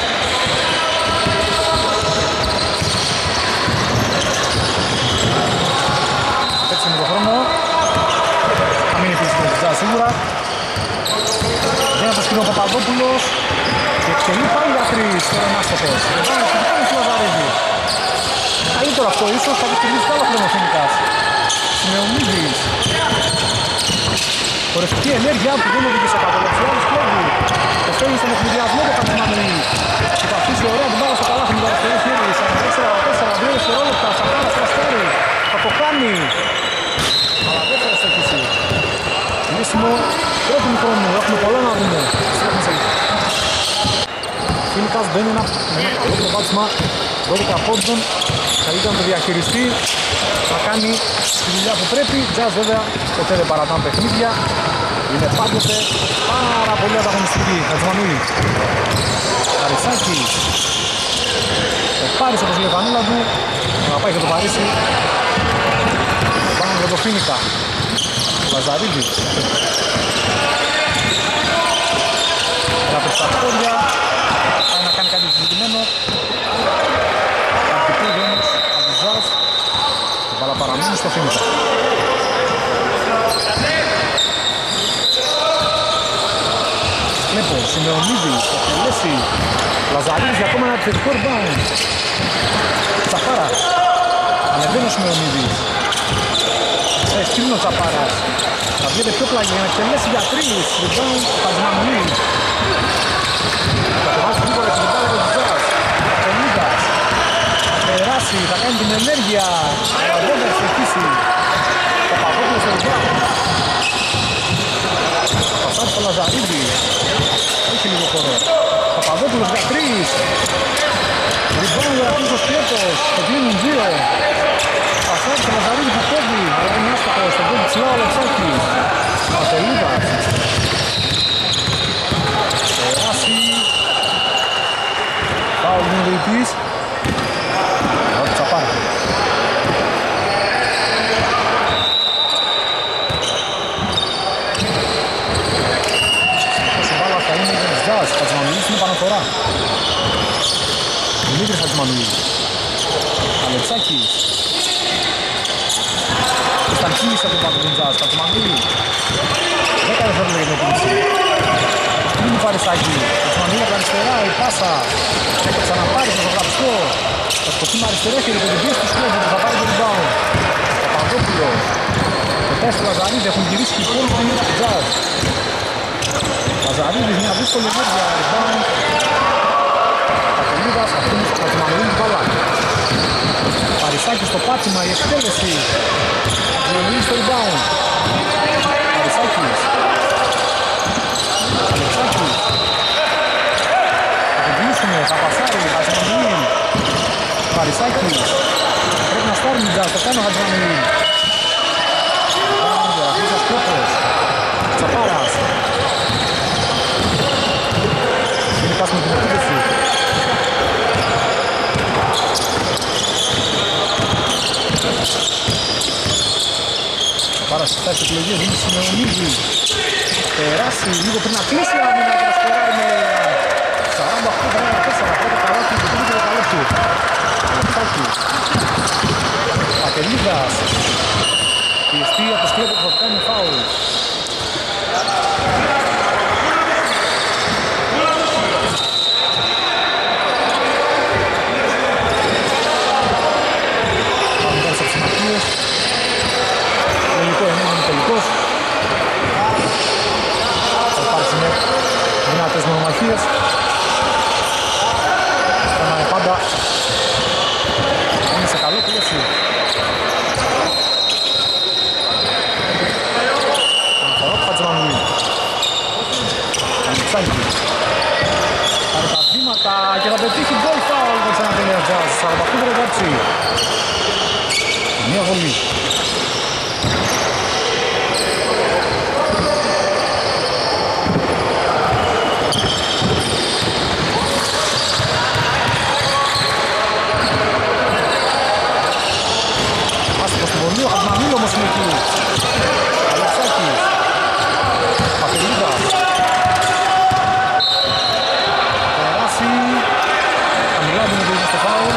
Παίξει με το χρόνο. Θα μείνει πίσω στην Τζάζ σίγουρα. Δένει το σκηνό ο Παπαδόπουλος. Και εξελεί πάλι για τρεις. Τώρα είναι άστοχος. Εδώ είναι στο Λαζαρίδη. Καλύτερο αυτό ίσως. Θα δυσκολίσει άλλο χρόνο ο Φίνικας. Σιμεωνίδης. Χορευτική ενέργεια που δεν οδηγεί σε κατολεξιάδες κλέβει. Το φέρνει στον εκμηδιασμό το Χατζημανουή. Και θα αφήσει ωραία την μπάλα στο καλάθι με το αριστερό χέρι. σαράντα έξι σαράντα τέσσερα, δύο δευτερόλεπτα. Σακάρας τραστέρι. Θα το κάνει. Αλλά δεν θα στοχίσει. Λύσιμο πρώτη χρόνου. Έχουμε πολλά να δούμε. Φίνικας μπαίνει ένα καλό προβάδισμα. δώδεκα πόντων. Καλύτερα να το διαχειριστεί. Θα κάνει τη δουλειά που πρέπει. Jazz βέβαια ποτέ δεν παρατάνε παιχνίδια. Είναι πάντοτε πάρα πολύ ανταγωνιστική. Χατζημανουή. Καρισάκη. Ο Πάρης όπως λέει η φανέλα του. Να πάει και το Παρίσι. Πάμε για το Φίνικα. Λαζαρίδη. Κάτω στα πόδια. Πάει να κάνει κάτι συγκεκριμένο. Αντιπούδη όμως από τους Jazz. Η μπάλα παραμείνει στο Φίνικα. Βλέπω, Σιμεωνίδης, το Χελέση. Λαζαρίδης για ακόμα ένα επιθετικό rebound. Τσαπάρα. Ανεβαίνει ο Σιμεωνίδης. Θα ευκρίνει ο Τσαπάρας. Θα βγαίνει πιο πλάγι για να εκτελέσει για τρεις. Rebound, Χατζημανουή. Θα το βάζει γρήγορα και την μπάλα για τους Jazz. Κονίδας. Θα περάσει, θα κάνει την ενέργεια. Δεν θα εξελκύσει. Θα παγώνει στο rebound. Θα φτάσει στο Λαζαρίδη. Έχει λίγο χώρο. Παπαδόπουλος για τρεις. Rebound για αυτούς ο Σκέτος. Το κλείνουν δύο. Πασάρι στο Λαζαρίδη που κόβει. Αλλά είναι άστοχος. Το κόβει ψηλά ο Αλεξάκης. Ματελίδας. Περάσει. Πάω λίγο διητής. Ό,τι Τσαπάρα. Jazz, Χατζημανουής είναι πανοφορά. Δημήτρης Χατζημανουής. Αλεξάκης. Σταρκής από το πάνω του Jazz, Χατζημανουής. δέκα δευτερόλεπτα για την επίλυση. Πριν του Παρισάκη. Χατζημανουής από τα αριστερά, η πάσα. Θα ξαναπάρει στο ζωγραφιστό. Θα σκοτεί με αριστερό χέρι και την πίεση του Σκέφτου που θα πάρει το rebound. Παπαδόπουλος. Το τέσσερα του Λαζαρίδη έχουν γυρίσει και οι πόλοι του Jazz. Λαζαρίδης, μια δύσκολη ενέργεια, rebound. Πατελίδας, αυτήν του Χατζημανουή την μπάλα. Παρισάκης στο πάτημα, η εκτέλεση. Διολύνει στο rebound. Παρισάκης. Αλεξάκης. Θα τον κλείσουμε, θα πασάρει, Χατζημανουή. Παρισάκης. το κάνει ο Χατζημανουήλ. Αυτός Κλέπος. Τσαπάρας. Είναι πάση με την επίδεση. Τσαπάρας κοιτάει τις επιλογές, δίνει Σημεωνίδη. Περάσει λίγο πριν να κλείσει η άμυνα και να σκοράρει με σαράντα οκτώ τριάντα τέσσερα. Πρώτο καλάθι και τρίτο το καλάθι. Αλεξάκης. Πατελίδας. Πιεστεί από το Σκλέπο που θα κάνει φάουλ. Πάμε τώρα στις συμμαχίες. Τελικό, είναι τελικός. Θα υπάρξουν δυνατές μονομαχίες. Θα είναι πάντα είναι σε καλό πλαίσιο. Αναφορά του Χατζημανουήλ. Ανοιξάκη. Πάρει τα βήματα και θα πετύχει γκολ φάουλ το ξανατέλει ο Jazz. σαράντα οκτώ τριάντα έξι. Μία βολή. Ο Χατζημανουήλ όμως είναι εκεί. Αλεξάκης. Πατελίδας. Περάσει. Χαμηλά δεν είναι στο φάουλ.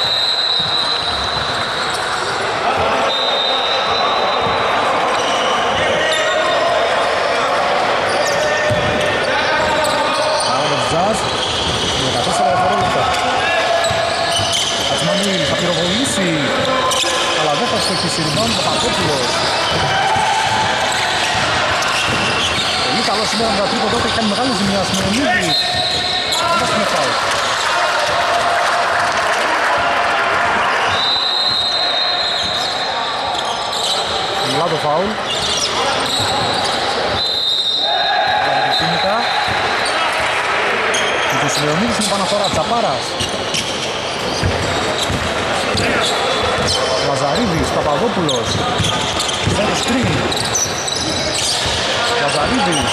Άρα το Jazz. δεκατέσσερα δευτερόλεπτα. Χατζημανουήλ θα πυροβολήσει. Αλλά δεν θα στοχίσει rebound το Παπόπουλος. Πολύ καλό σήμερα με τα τρίποντα και κάνει μεγάλη ζημιά στην Ονίδη. Δεν θα φάουλ. Μιλά το φάουλ. Αλλά το κίνητα. Και το Σιλεονίδης είναι παναφορά Τσαπάρας. Λαζαρίδης, Παπαδόπουλος. Φέρω σκριν. Λαζαρίδης.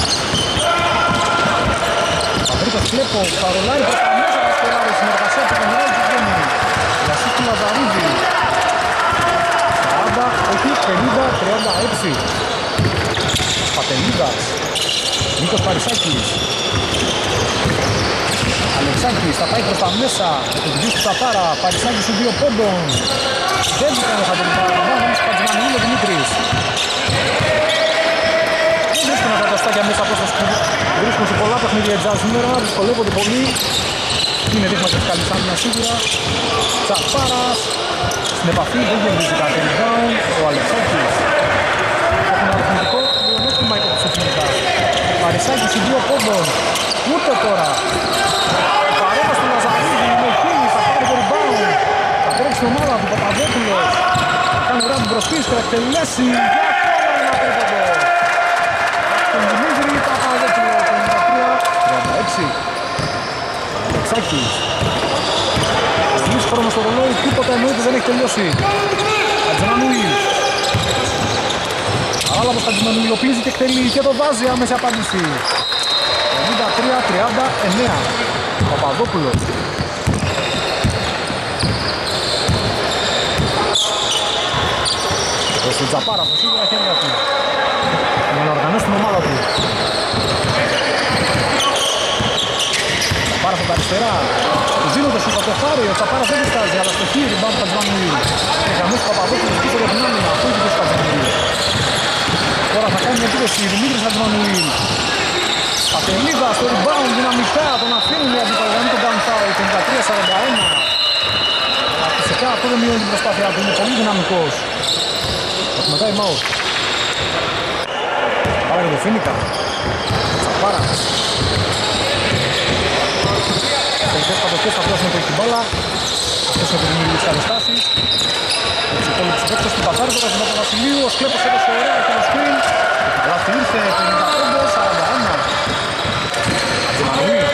Παπρίκος Κλέπο, παρολάρει προς τα μέσα τα σκοράρει. Συνεργασία από τον Ράλ Τζιγκένι. Λασίς του Λαζαρίδη. σαράντα, όχι, πενήντα τριάντα έξι. Πατελίδας. Νίκος Παρισάκης. Αλεξάκης θα πάει προς τα μέσα. Το δυο του Τσαπάρα. Παρισάκης σου δύο πόντων. Δεν ήταν ο Χατζημανουήλ, Χατζημανουήλ ο Δημήτρης. Δεν βρίσκουν τα καταστάκια μέσα από όσο βρίσκουν σε πολλά παιχνίδια Jazz σήμερα. Δυσκολεύονται πολύ. Είναι δείγμα της καλής άμυνας σίγουρα. Τσαπάρας. Στην επαφή δεν γεμίζει κάτι rebound. Ο Αλεξάκης. Έχουν αριθμητικό μειονέκτημα υποψηφιότητα. Παρισάκης οι δύο πόντων. Ούτε τώρα. Παρέμβαση του Λαζαρίδη με χίλι, θα πάρει το rebound. Θα τρέξει την ομάδα του Παπαδόπουλος. Θα κάνει ωραία την προσπίση, θα εκτελέσει για ακόμα ένα τρίποντο. Τον Δημήτρη Παπαδόπουλο, πενήντα τρία τριάντα έξι. Αλεξάκης. Λίγης χρόνος στο ρολόι, τίποτα εννοείται δεν έχει τελειώσει. Χατζημανουήλ. Παράλαβος Χατζημανουήλ και εκτελεί και το βάζει άμεση απάντηση. πενήντα τρία τριάντα εννέα. Παπαδόπουλος. Ο Σιτζαπάρας, ο σίγουρα χέρια του. Για να οργανώσει την ομάδα του. Τσαπάρας από τα αριστερά. Του δίνω το σούτ από το χάρι. Ο Τσαπάρας δεν διστάζει, αλλά στο χείρι μπαμ Χατζημανουήλ. Και γαμμός του Παπαδόπουλος πίσω για την άμυνα. Αυτό είναι το Χατζημανουήλ. Τώρα θα κάνει μια επίδεση Δημήτρης Χατζημανουήλ. Πατελίδα στο rebound δυναμικά, τον αφήνουν οι αντιπαλαγανοί τον down foul, πενήντα τρία σαράντα ένα. Αλλά φυσικά αυτό δεν μειώνει την προσπάθειά του, είναι πολύ δυναμικός. Έχουμε time out. Πάρα για το Φίνικα. Τσαπάρας. Τελικές κατοχές θα πλώσουμε το την μπάλα. Αυτές με την δημιουργία της καταστάσεις. Έτσι το λεπτός παίκτος του Πατσάρου, τώρα στον Παπαβασιλείου, ο Σκλέπος έδωσε ωραία και το screen. Αλλά αυτή ήρθε πενήντα πέντε σαράντα ένα. Χατζημανουήλ.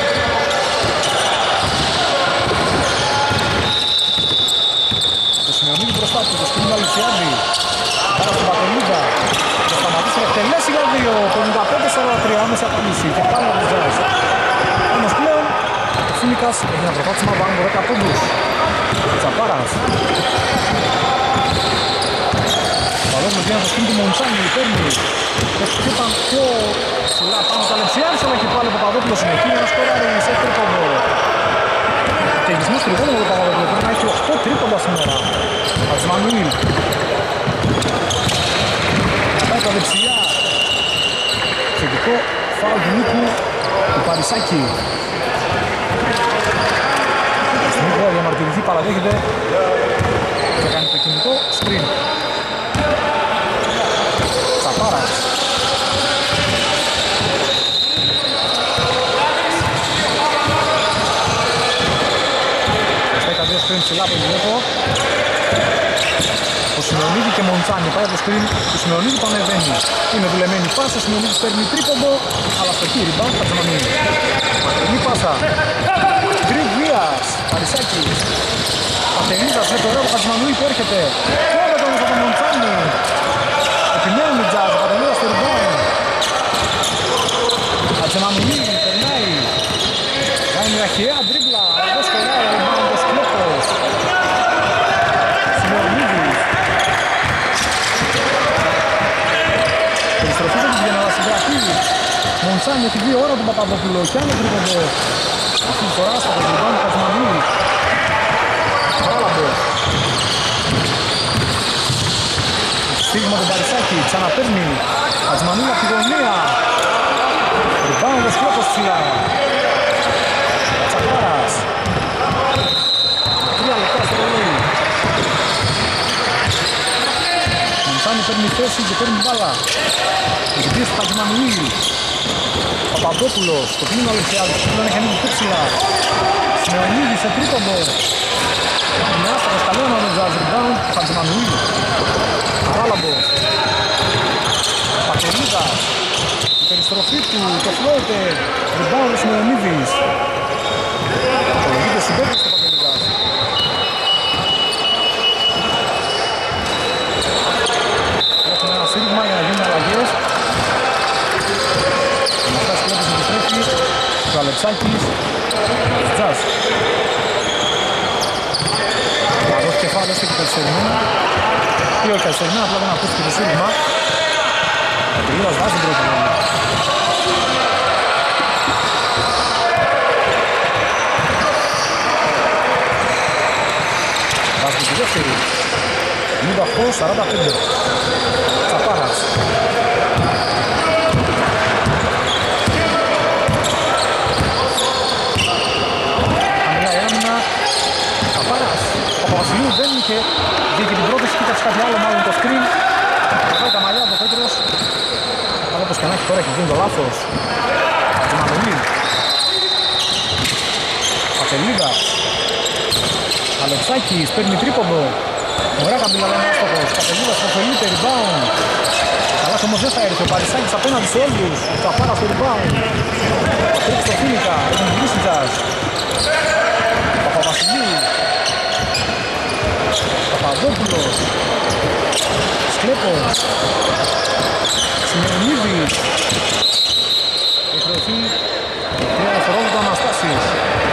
Το Σημεωνίδη μπροστά του, το σκηνή τέσσερα τρία άμεση απάντηση και πάλι από τους Jazz. Όμως πλέον ο Φίνικας έχει ένα προπάτημα πάνω από δέκα πόντους. Τσαπάρας. Παλώς με βγαίνει το σκύμ του Μοντσάνι, παίρνει και χτύπαν πιο ψηλά πάνω τα λεξιάρες, αλλά και πάλι ο Παπαδόπουλος συνεχίζει να σκοράρει σε τρίποντο. Και γυσμός τριγώνων ο Παπαδόπουλος, πρέπει να έχει οκτώ τρίποντα σήμερα. Ατζμανουήλ. Να πάει τα δεξιά. Θετικό φάουλ του Νίκου του Παρισάκη. Στην Νίκου θα διαμαρτυρηθεί, παραδέχεται και κάνει το κινητό screen. Τσαπάρας. Στέκα δύο screen ψηλά από τον Γιώργο. Ο Σιμεωνίδη και Μοντσάνι πάει από το screen του Σιμεωνίδη, πανεβαίνει. Είναι δουλεμένη πάσα, ο Σιμεωνίδης παίρνει τρίποντο, αλλά στο χείρι, μπαν, θα ξαναμείνει. Μακρινή πάσα. Γκριγκ Βίας, Παρισάκης. Πατελίδας με το ωραίο του Χατζημανουή που έρχεται. Τώρα τον από τον Μοντσάνι. Επιμένουν οι Jazz, ο Πατελίδας στο rebound. Χατζημανουή, περνάει. Κάνει μια χειρέα ντρίμπλα, εδώ σκοράει, ο rebound, ο Σκλέπος. Σιμεωνίδης. Περιστροφή του για να βασιγραφεί. Μοντσάνι έχει δύο ώρα τον Παπαδόπουλο και άλλο τρίποντο. Αυτή τη φορά στα rebound του Χατζημανουή. Παράλαμπος. Στίγμα τον Παρισάκη, ξαναπαίρνει. Χατζημανουή από τη γωνία. Rebound ο Σκλέπος ψηλά. Τσακάρας. Τρία λεπτά στο ρολόι. Μοντσάνι παίρνει θέση και παίρνει μπάλα. Η πίεση του Χατζημανουή. Παπαδόπουλος, το κλείνει ο Αλεξιάδης, δεν έχει ανοίγει πιο ψηλά. Σιμεωνίδης σε τρίποντο. Είναι άστοχος, καλό να είναι Jazz rebound, Χατζημανουή. Παράλαμπος. Πατελίδας. Η περιστροφή του, το floater. Rebound ο Σιμεωνίδης. Απολογείται συμπέκτης του Πατελίδας. Έχουμε ένα σύριγμα για να γίνουν αλλαγές. Ο Μαστάς Κλέπος επιστρέφει. Ο Αλεξάκης. Jazz. Παρός κεφάλαιο έστω και καθυστερημένα. Ή όχι καθυστερημένα, απλά δεν ακούστηκε το σύριγμα. Ο Πατελίδας βάζει την πρώτη μόνη. Βάζει τη δεύτερη. ενενήντα οκτώ σαράντα πέντε. Τσαπάρας. Χαμηλά η άμυνα. Τσαπάρας. Ο Παπασιλίου δεν είχε δει και την πρόταση, κοίταξε κάτι άλλο μάλλον το screen. Πάει τα μαλλιά από Πέτρος. Αλλά όπως και να έχει τώρα έχει γίνει το λάθος. Χατζημανουή. Πατελίδας. Αλεξάκης παίρνει τρίποντο. Ωραία καμπύλα είναι άστοχος. Πατελίδας προφελείται, rebound. Αλλά όμως δεν θα έρθει ο Παρισάκης απέναντι σε όλους. Θα πάρει στο rebound. Πατρίξ στο Φίνικα, έχουν γυρίσει Jazz. Παπαβασιλείου. Παπαδόπουλος. Σκλέπος. Σιμεωνίδης. Έχει δοθεί τρία δευτερόλεπτα Αναστάσης.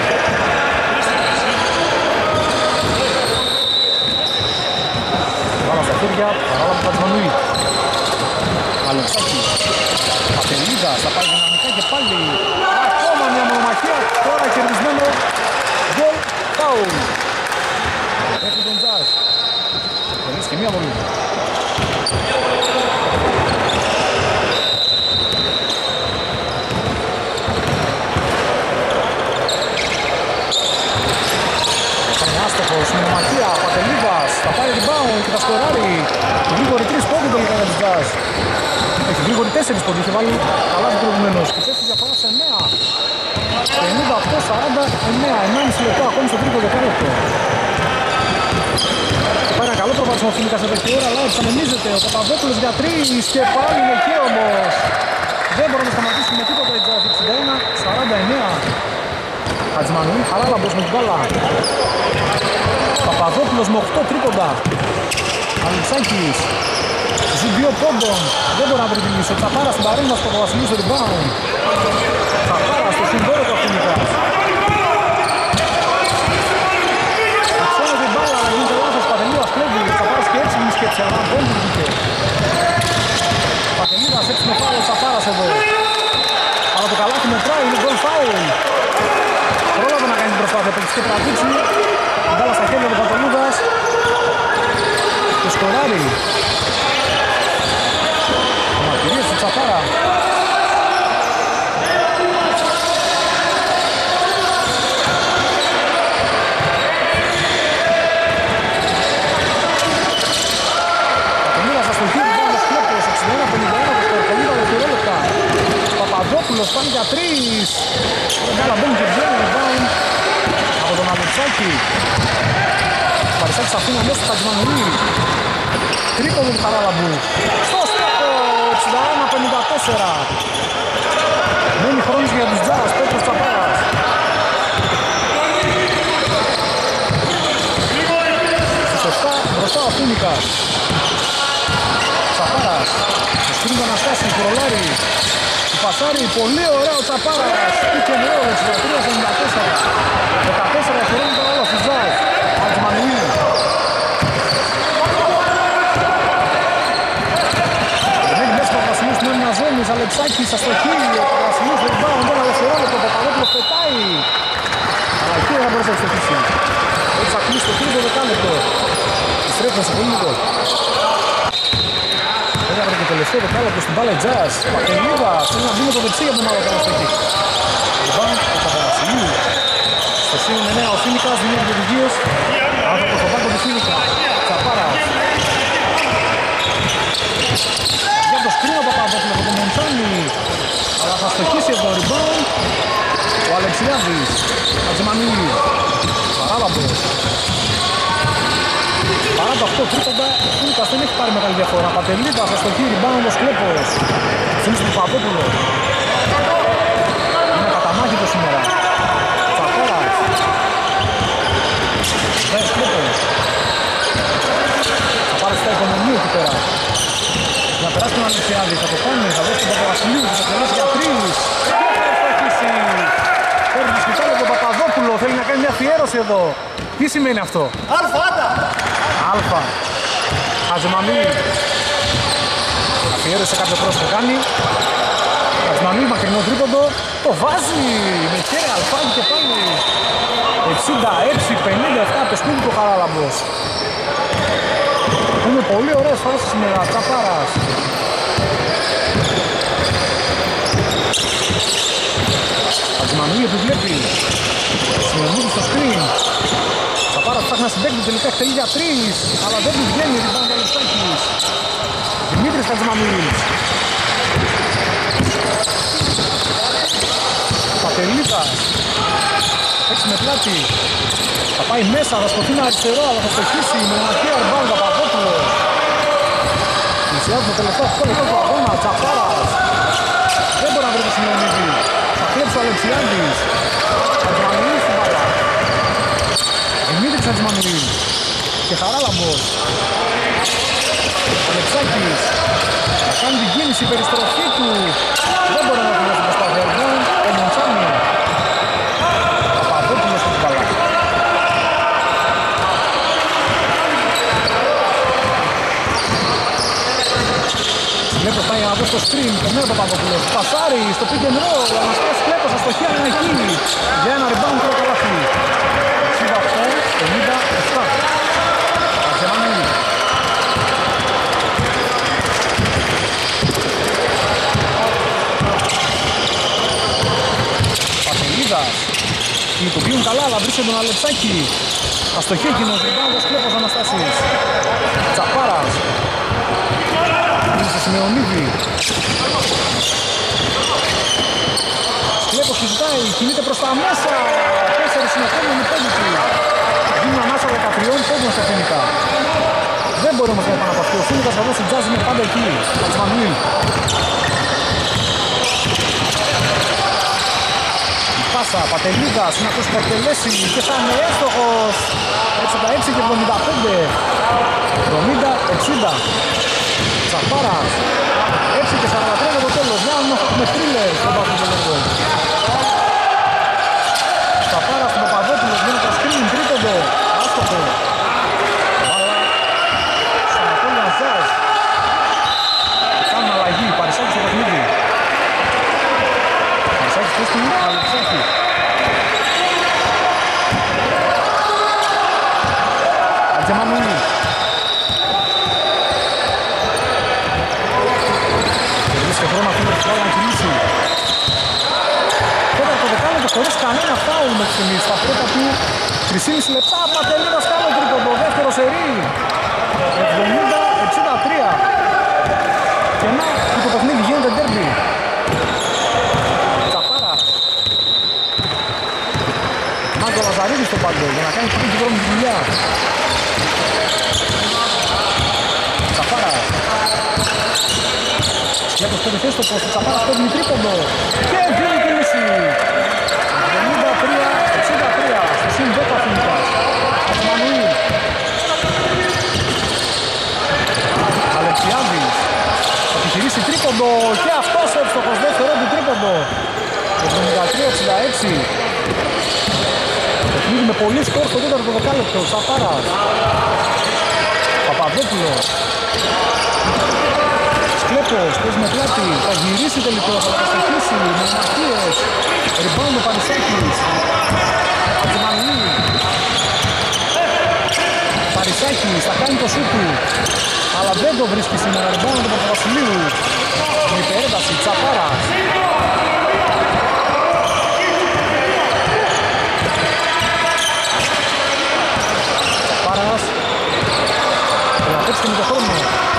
Βάλα στα χέρια, παράλα του Χατζημανουή. Αλεξάκη. Πατελίδας, θα πάει δυναμικά και πάλι. Ακόμα μια μονομαχία, τώρα κερδισμένο. Γκολ, φάουλ. Έχει τον Jazz. Χωρίς και μία βολή. Άστοχος, μονομαχία, Πατελίδας, θα πάρει rebound και θα σκοράρει. Γρήγορη τρεις πόντοι τελικά για τους Jazz. Έχει γρήγορη τέσσερις πόντοι, είχε βάλει καλά του προηγουμένως. Και πέφτει διαφορά σε εννέα. ενενήντα οκτώ σαράντα εννέα, ενάμιση λεπτό ακόμη στο τρίτο δεκάλεπτο. Και πάει ένα καλό προβάδισμα ο Φίνικας εδώ και ώρα, αλλά εξανεμίζεται ο Παπαδόπουλος για τρεις και πάλι είναι εκεί όμως. Δεν μπορούμε να σταματήσουμε με τίποτα η Jazz, εξήντα ένα σαράντα εννέα. Χατζημανουή, Χαράλαμπος με την μπάλα. Παπαδόπουλος με οκτώ τρίποντα. Αλεξάκης. Ζει δύο πόντων. Δεν μπορεί να βρει τη λύση. Ο Τσαπάρας στην παρέμβαση στο Παπαβασιλείου στο rebound. Τσαπάρας στο συνδόρο του Αθηνικάς. Αξιώνει την μπάλα, αλλά γίνεται λάθος. Πατελίδας κλέβει. Τσαπάρας και έτσι μην σκέψει, αλλά δεν βγήκε. Πατελίδας έτσι με φάουλ ο Τσαπάρας εδώ. Αλλά το καλάθι μετράει, είναι γκολ φάουλ. Πρόλαβε να κάνει την προσπάθεια, παίξει και τραβήξει. Η μπάλα στα χέρια του Πατελίδας. Και σκοράρει. Μαρτυρίες του Τσαπάρα. Πατελίδας αστοχή, μπάλας κλέπτος, εξήντα ένα πενήντα ένα, πενήντα δευτερόλεπτα. Παπαδόπουλος πάνε για τρεις. Η μπάλα μπαίνει και βγαίνει, rebound από τον Αλεξάκη. Ο Παρισάκης αφήνει αμέσως του Χατζημανουρή. Τρίποδο του Χαράλαμπου. Στο στόχο, εξήντα ένα πενήντα τέσσερα. Μένει χρόνος για τους Jazz, Πέτρος Τσαπάρας. Στις επτά μπροστά ο Φούνικας. Τσαπάρας. Το σκρίνει Αναστάση, κουρολάρι. Του πασάρι, πολύ ωραίο ο Τσαπάρας. Τι και νέο, εξήντα τρία πενήντα τέσσερα. δεκατέσσερα χρόνια όλα στους Jazz. Χατζημανουρή. Αλεξάκης αστοχή, ο Παπασιλούς δεν πάει, ένα δευτερόλεπτο, ο Παπαδόπουλος πετάει. Αλλά εκεί δεν θα μπορέσει να ευστοχίσει. Έτσι θα κλείσει το τρίτο δεκάλεπτο. Στρέφουν σε πολύ λίγο. Δεν έπρεπε το τελευταίο δεκάλεπτο στην μπάλα Jazz. Πατελίδα, θέλει να μπει με το δεξί για τον άλλο καλαστοχή. Λοιπόν, ο Παπασιλίου. Στο σύμβολο εννέα ο Φίνικας, δημιουργεί οδηγίες. Άνθρωπος στο πάγκο του Φίνικα. Τσαπάρας. Για το σκρίνο Παπαδόπουλο από τον Μοντσάνι, αλλά θα στοχίσει εδώ rebound ο Αλεξιάδης. Χατζημανίλη, Παράλαμπος. Παρά το αυτό τρίποντα, ο Φούνικας δεν έχει πάρει μεγάλη διαφορά. Πατελίδα, θα στοχεί rebound ο Σκλέπος. Φύγει του Παπαδόπουλο. Είναι καταμάχητο σήμερα. Τσαπάρας. Δεν Σκλέπος. Θα πάρει στα οικονομία εκεί πέρα. Να περάσει τον Αλεξιάδη, θα το κάνει, θα δώσει τον Παπαβασιλείου, θα περάσει για τρεις. Και θα ευστοχίσει. Παίρνει τη σκητάλη από τον Παπαδόπουλο, θέλει να κάνει μια αφιέρωση εδώ. Τι σημαίνει αυτό? Αλφα, άντα! Αλφα. Χατζημανίλη. Αφιέρωση σε κάποιο πρόσωπο κάνει. Χατζημανίλη, μακρινό τρίποντο. Το βάζει με χέρι αλφάκι και πάλι. εξήντα έξι πενήντα επτά από το σπίτι του Χαράλαμπος. Είναι πολύ ωραίες φάσεις σήμερα, Τσαπάρας. Χατζημανίλη επιβλέπει. Συνομίλη στο screen. Τσαπάρας ψάχνει να συμπέκει, τελικά εκτελεί για τρεις. Αλλά δεν του βγαίνει, rebound Αλεξάκης. Δημήτρης Χατζημανίλης. Πατελίδας. Έξι με πλάτη. Θα πάει μέσα, θα σκοτεί ένα αριστερό, αλλά θα στοχίσει με ένα αρχαίο rebound Παπαδόπουλο. Πλησιάζει το τελευταίο αυτό λεπτό του αγώνα, Τσαπάρας. Δεν μπορεί να βρει το Σιμεωνίδη. Θα κλέψει ο Αλεξιάδης. Χατζημανίλης στην μπάλα. Δημήτρης Χατζημανίλης. Και Χαράλαμπος. Αλεξάκης. Θα κάνει την κίνηση, η περιστροφή του. Δεν μπορεί να τελειώσει το σταθερό. Ο Μοντσάνι. Παπαδόπουλος στην μπάλα. Σκλέπος πάει να δώσει το screen, το νέο Παπαδόπουλος. Πασάρι στο pick and roll, Αναστάς Σκλέπος, αστοχή αλλά είναι εκεί. Για ένα rebound πρώτο λάθη. εξήντα οκτώ πενήντα επτά. Χατζημανίλη. Πατελίδας. Κινητοποιούν καλά, αλλά βρίσκεται τον Αλεξάκη. Αστοχή εκείνος, rebound ο Σκλέπος Αναστάσης. Τσαπάρας. Στο Σιμεωνίδη. Σκλέπος συζητάει, κινείται προς τα μέσα. Τέσσερις συνεχόμενοι πόντοι του. Δίνει ανάσα δεκατρία πόντων στα Φούνικα. Δεν μπορεί όμως να επαναπαυθεί. Ο Φούνικας θα δώσει Jazz, είναι πάντα εκεί. Χατζημανίλη. Η πάσα, Πατελίδας, είναι αυτός που θα εκτελέσει και θα είναι έστοχος. εξήντα έξι και εβδομήντα πέντε. εβδομήντα εξήντα. Τσαπάρας. έξι και σαράντα τρία για το τέλος. Μια όμως έχουμε θρίλερ στον Παπαδόπουλο. Τσαπάρας στον Παπαδόπουλο. Βγαίνει το σκριν τρίποντο. Άστοχο. Μπάλα. Στον Ανατόλη Αντζάζ. Κάνουν αλλαγή. Παρισάκη στο παιχνίδι. Παρισάκης πίστη. Αλεξάκη. Ατζεμανούλη. Και χρόνο αφήνει το φάουλ να κινήσει. Τώρα το δεκάλεπτο χωρίς κανένα φάουλ μέχρι στιγμής. Στα πρώτα του τρία και μισό λεπτά. Πατελίδας κάνω τρίποντο. Δεύτερο σερί. εβδομήντα εξήντα τρία. Και να που το παιχνίδι γίνεται ντέρμπι. Τσαπάρας. Μάγκο Λαζαρίδη στον πάγκο για να κάνει την δρόμη τη δουλειά. Τσαπάρας. Για το στελεχές στο πόστο, Τσαπάρας παίρνει τρίποντο και βγαίνει κίνηση. εβδομήντα τρία εξήντα τρία στο συν δέκα Φινικάς. Ατμανουή. Αλεξιάδης. Θα επιχειρήσει τρίποντο και αυτός εύστοχος δεύτερο του τρίποντο. εβδομήντα τρία εξήντα έξι. Παιχνίδι με πολύ σκορ στο τέταρτο δεκάλεπτο. Τσαπάρας. Παπαδόπουλος. Κλέπος, παίζει με πλάτη, θα γυρίσει τελικώς, θα καταστοιχίσει, με μαχίες, rebound ο Παρισάκης, Ατζημανουή, Παρισάκης, θα κάνει το σούτ του, αλλά δεν το βρίσκει σήμερα, rebound του Παπαβασιλείου, με υπερένταση, Τσαπάρας. Τσαπάρας, θα να παίξει και με το χρόνο.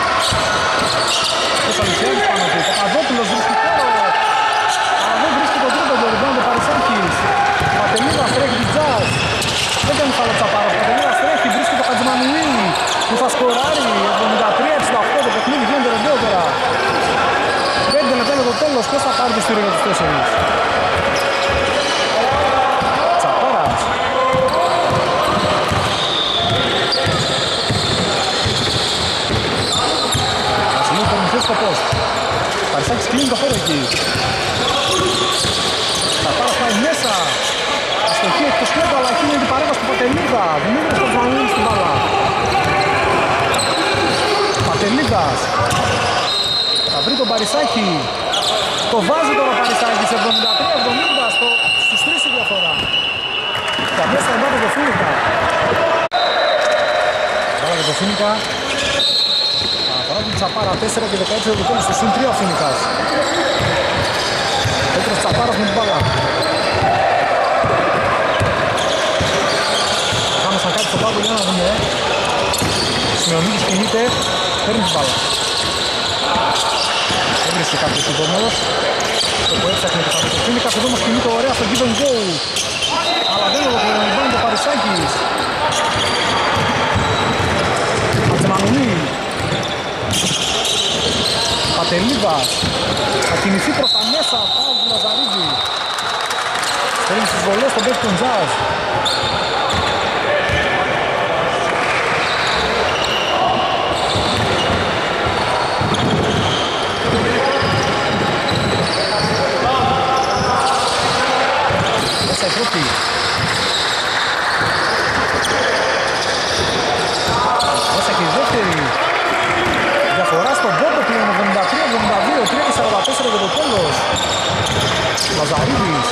Ο Αλεξιάδης πάνω του, Παπαδόπουλος βρίσκει χώρο, αλλά δεν βρίσκει το τρίποντο, rebound ο Παρισάκης. Πατελίδας τρέχει τη Τζαζ, δεν κάνει φάλο Τσαπάρας, Πατελίδας τρέχει, βρίσκει το Χατζημανουή που θα σκοράρει, εβδομήντα τρία εξήντα οκτώ, το παιχνίδι γίνεται ρεντότερα. πέντε λεπτά για το τέλος, ποιος θα πάρει τη στήριο για τους τέσσερις. Τσαπάρας. Στο post. Παρισάκης κλείνει το χώρο εκεί. Τσαπάρας πάει μέσα. Αστοχή εκ το σκέτο, αλλά εκεί είναι την παρέμβαση του Πατελίδα. Δημήτρης στο Τζανίλη στην μπάλα. Πατελίδας. Θα βρει τον Παρισάκη. Το βάζει τώρα ο Παρισάκης. εβδομήντα τρία εβδομήντα στο, στους τρεις η διαφορά. Τα μέσα εντά το Φίνικα. Βάλα και το Φίνικα. Τσαπάρα τέσσερα και δεκαέξι το τέλος στο συν τρία ο Φινικάς. Πέτρος Τσαπάρας με την μπάλα. Κάμεσαν κάτι στο πάγκο για να δούμε. Σημειονίκης κινείται, παίρνει την μπάλα. Έβρισκε κάποιος υπόμελος. Το που έψαχνε το πάγκο. Ο Φινικάς εδώ μας κινείται ωραία στο give and go. Αλλά δεν ολοκληρώνει το Παρισάκης. Ατζεμανουή. Πατελίδας θα κινηθεί προς τα μέσα, πάω του Λαζαρίδη. Θέλει στις βολές στον παίκτη των Τζαζ. Μέσα η πρώτη. Μέσα και η δεύτερη. Διαφορά στον πόντο πλέον, εβδομήντα τρία εβδομήντα δύο, τρία και σαράντα τέσσερα για το τέλος. Λαζαρίδης.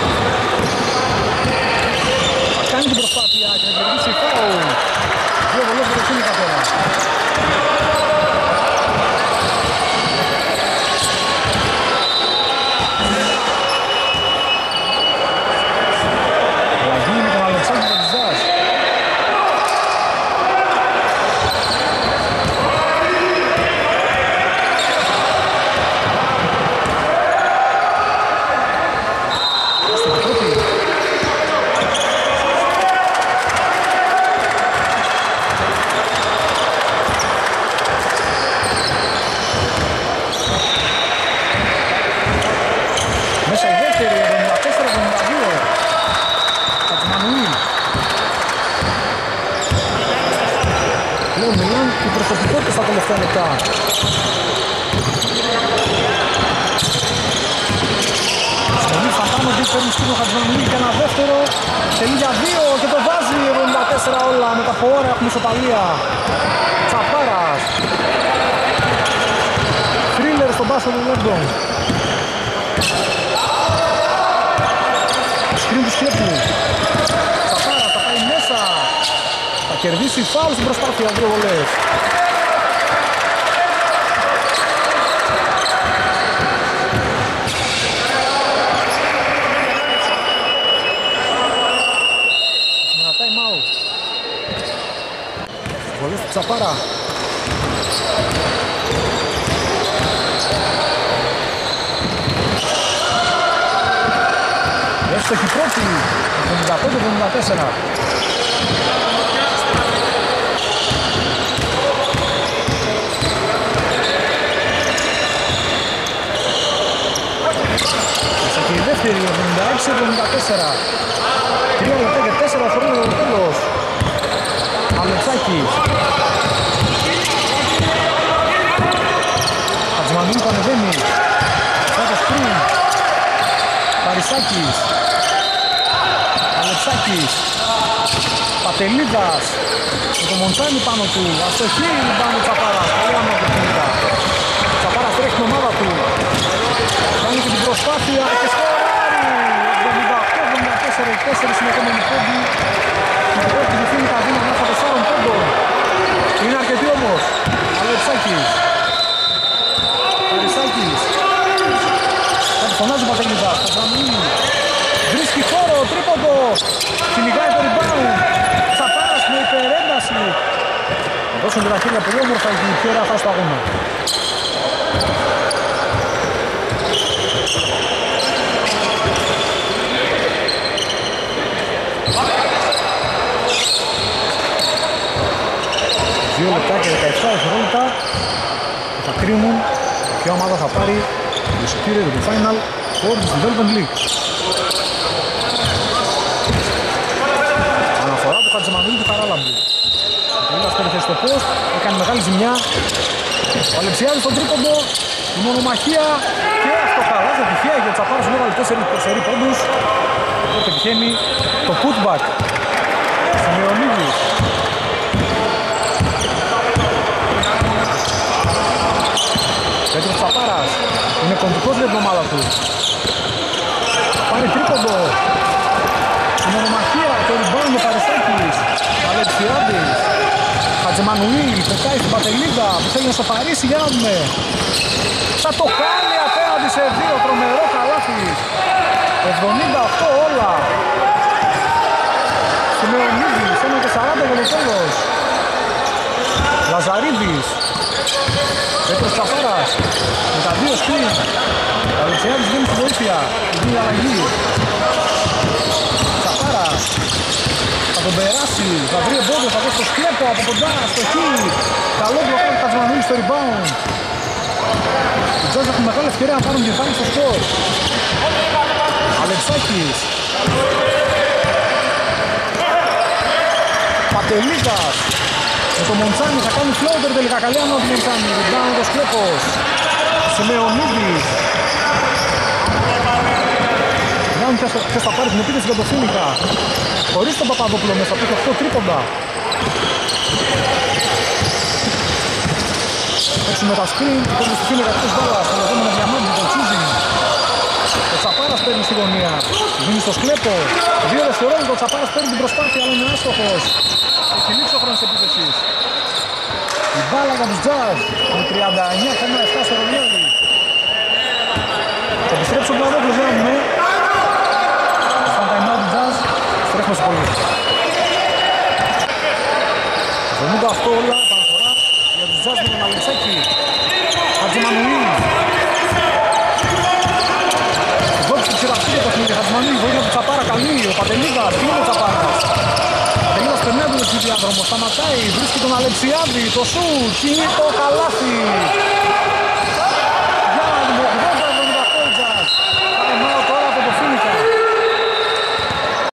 Θα κάνει την προσπάθεια και να κερδίσει φάουλ. Δύο βολές για το Φίνικα τώρα. Αλλαγή με τον Αλεξάνδρου και τη Ζάζ. τελευταία λεπτά. Στολή Φαντάνο, παίρνει σκύνο Χατζημανουλή και ένα δεύτερο. Τελεί για δύο και το βάζει. εβδομήντα τέσσερα όλα, μετά από ώρα έχουμε ισοπαλία. Τσαπάρας. Θρίλερ στον μπάσκετ του Λέντον. Σκριν του Σκέπου. Τσαπάρας θα πάει μέσα. Θα κερδίσει φάουλ στην προσπάθεια, δύο βολές. Βολές του Τσαπάρα. Έστοχη πρώτη, εβδομήντα πέντε εβδομήντα τέσσερα. Και η δεύτερη, εβδομήντα έξι εβδομήντα τέσσερα. Τρία λεπτά και τέσσερα φορούν το τέλος. Αλεξάκης. Χατζημανούλη που ανεβαίνει. Σάκος πριν. Παρισάκης. Αλεξάκης. Πατελίδας. Με το Μοντσάνι πάνω του. Αστοχή πάνω Τσαπάρας. Πολύ αμαρτωχήνικα. Τσαπάρας τρέχει την ομάδα του. Κάνει και την προσπάθεια και σκοράρει. εβδομήντα οκτώ εβδομήντα τέσσερα, τέσσερα συνεχόμενοι πόντοι. Η πρώτη διευθύνει τα δίνει μέσα τεσσάρων πόντων. Είναι αρκετή όμως. Αλεξάκης. Παρισάκης. Θα φωνάζει ο Πατελίδας. Καζανούλη. Βρίσκει χώρο. Τρίποντο. Κυνηγάει το rebound. Τσαπάρας με υπερένταση. Θα δώσουν και τα χέρια πολύ όμορφα η πιο ωραία φάση του αγώνα. δύο λεπτά και δεκαεπτά δευτερόλεπτα θα κρίνουν ποια ομάδα θα πάρει το εισιτήριο για το Final Four της Development League. Αναφορά του Χατζημανούλη του Χαράλαμπου. Ο Τελίδας περιθέσει στο post, έκανε μεγάλη ζημιά. Ο Αλεξιάδης στον τρίποντο, η μονομαχία και αυτό καλά, δεν τυχαία γιατί ο Τσαπάρας μου έβαλε τέσσερις πόντους. Οπότε πετυχαίνει το putback στον Ιωνίδη. Πέτρος Τσαπάρας, είναι κοντικός για την ομάδα του. Πάρει τρίποντο. Η μονομαχία, το rebound ο Παριστάκης. Αλεξιάδης. Χατζημανουήλ, πετάει στην Πατελίδα που θέλει να σοπαρίσει, για να δούμε. Θα το κάνει απέναντι σε δύο, τρομερό καλάθι. εβδομήντα οκτώ όλα. Στην Μεωνίδη, ένα και σαράντα για το τέλος. Λαζαρίδης. Πέτρος Τσαπάρας, με τα δύο σκριν. Ο Αλεξιάδης βγαίνει στη βοήθεια, η δίνει αλλαγή. Τσαπάρας, θα τον περάσει, θα βρει εμπόδιο, θα δώσει το Σκλέπο από κοντά, στο χι. Καλό μπλοκάρι Χατζημανούλη στο rebound. Οι Τζάζ έχουν μεγάλη ευκαιρία να πάρουν κεφάλι στο σκορ. Αλεξάκης. Πατελίδας. Με το Μοντσάνι θα κάνει floater τελικά, καλή άνω του Μοντσάνι, rebound το Σκλέπος. Σιμεωνίδης. Γιάννη θες θα πάρει την επίθεση για το Φίνικα. Χωρίς τον Παπαδόπουλο μέσα, πήγε οκτώ τρίποντα. Έτσι με τα screen, παίρνει στη Φίνικα εκτός μπάλας, το λεγόμενο διαμάντι, το choosing. Ο Τσαπάρας παίρνει στη γωνία, δίνει στο Σκλέπο. Δύο δευτερόλεπτα, ο Τσαπάρας παίρνει την προσπάθεια, αλλά είναι άστοχος. Έχει λήξει ο χρόνος επίθεσης. Η μπάλα για τους Jazz με τριάντα εννιά κόμμα επτά στο ρολόι. Θα επιστρέψει ο Παπαδόπουλος, για να δούμε. Στα time out του Jazz, στρέφουμε σε πολύ. εβδομήντα οκτώ όλα, επαναφορά για τους Jazz με τον Αλεξάκη. Χατζημανουήλ. Δόξη του Σιραυτή για το παιχνίδι. Χατζημανουήλ, βοήθεια του Τσαπάρα, καλή. Ο Πατελίδας, τι είναι ο Τσαπάρας. Πατελίδας περνάει τον διάδρομο, σταματάει, βρίσκει τον Αλεξιάδη, το σουτ, είναι το καλάθι.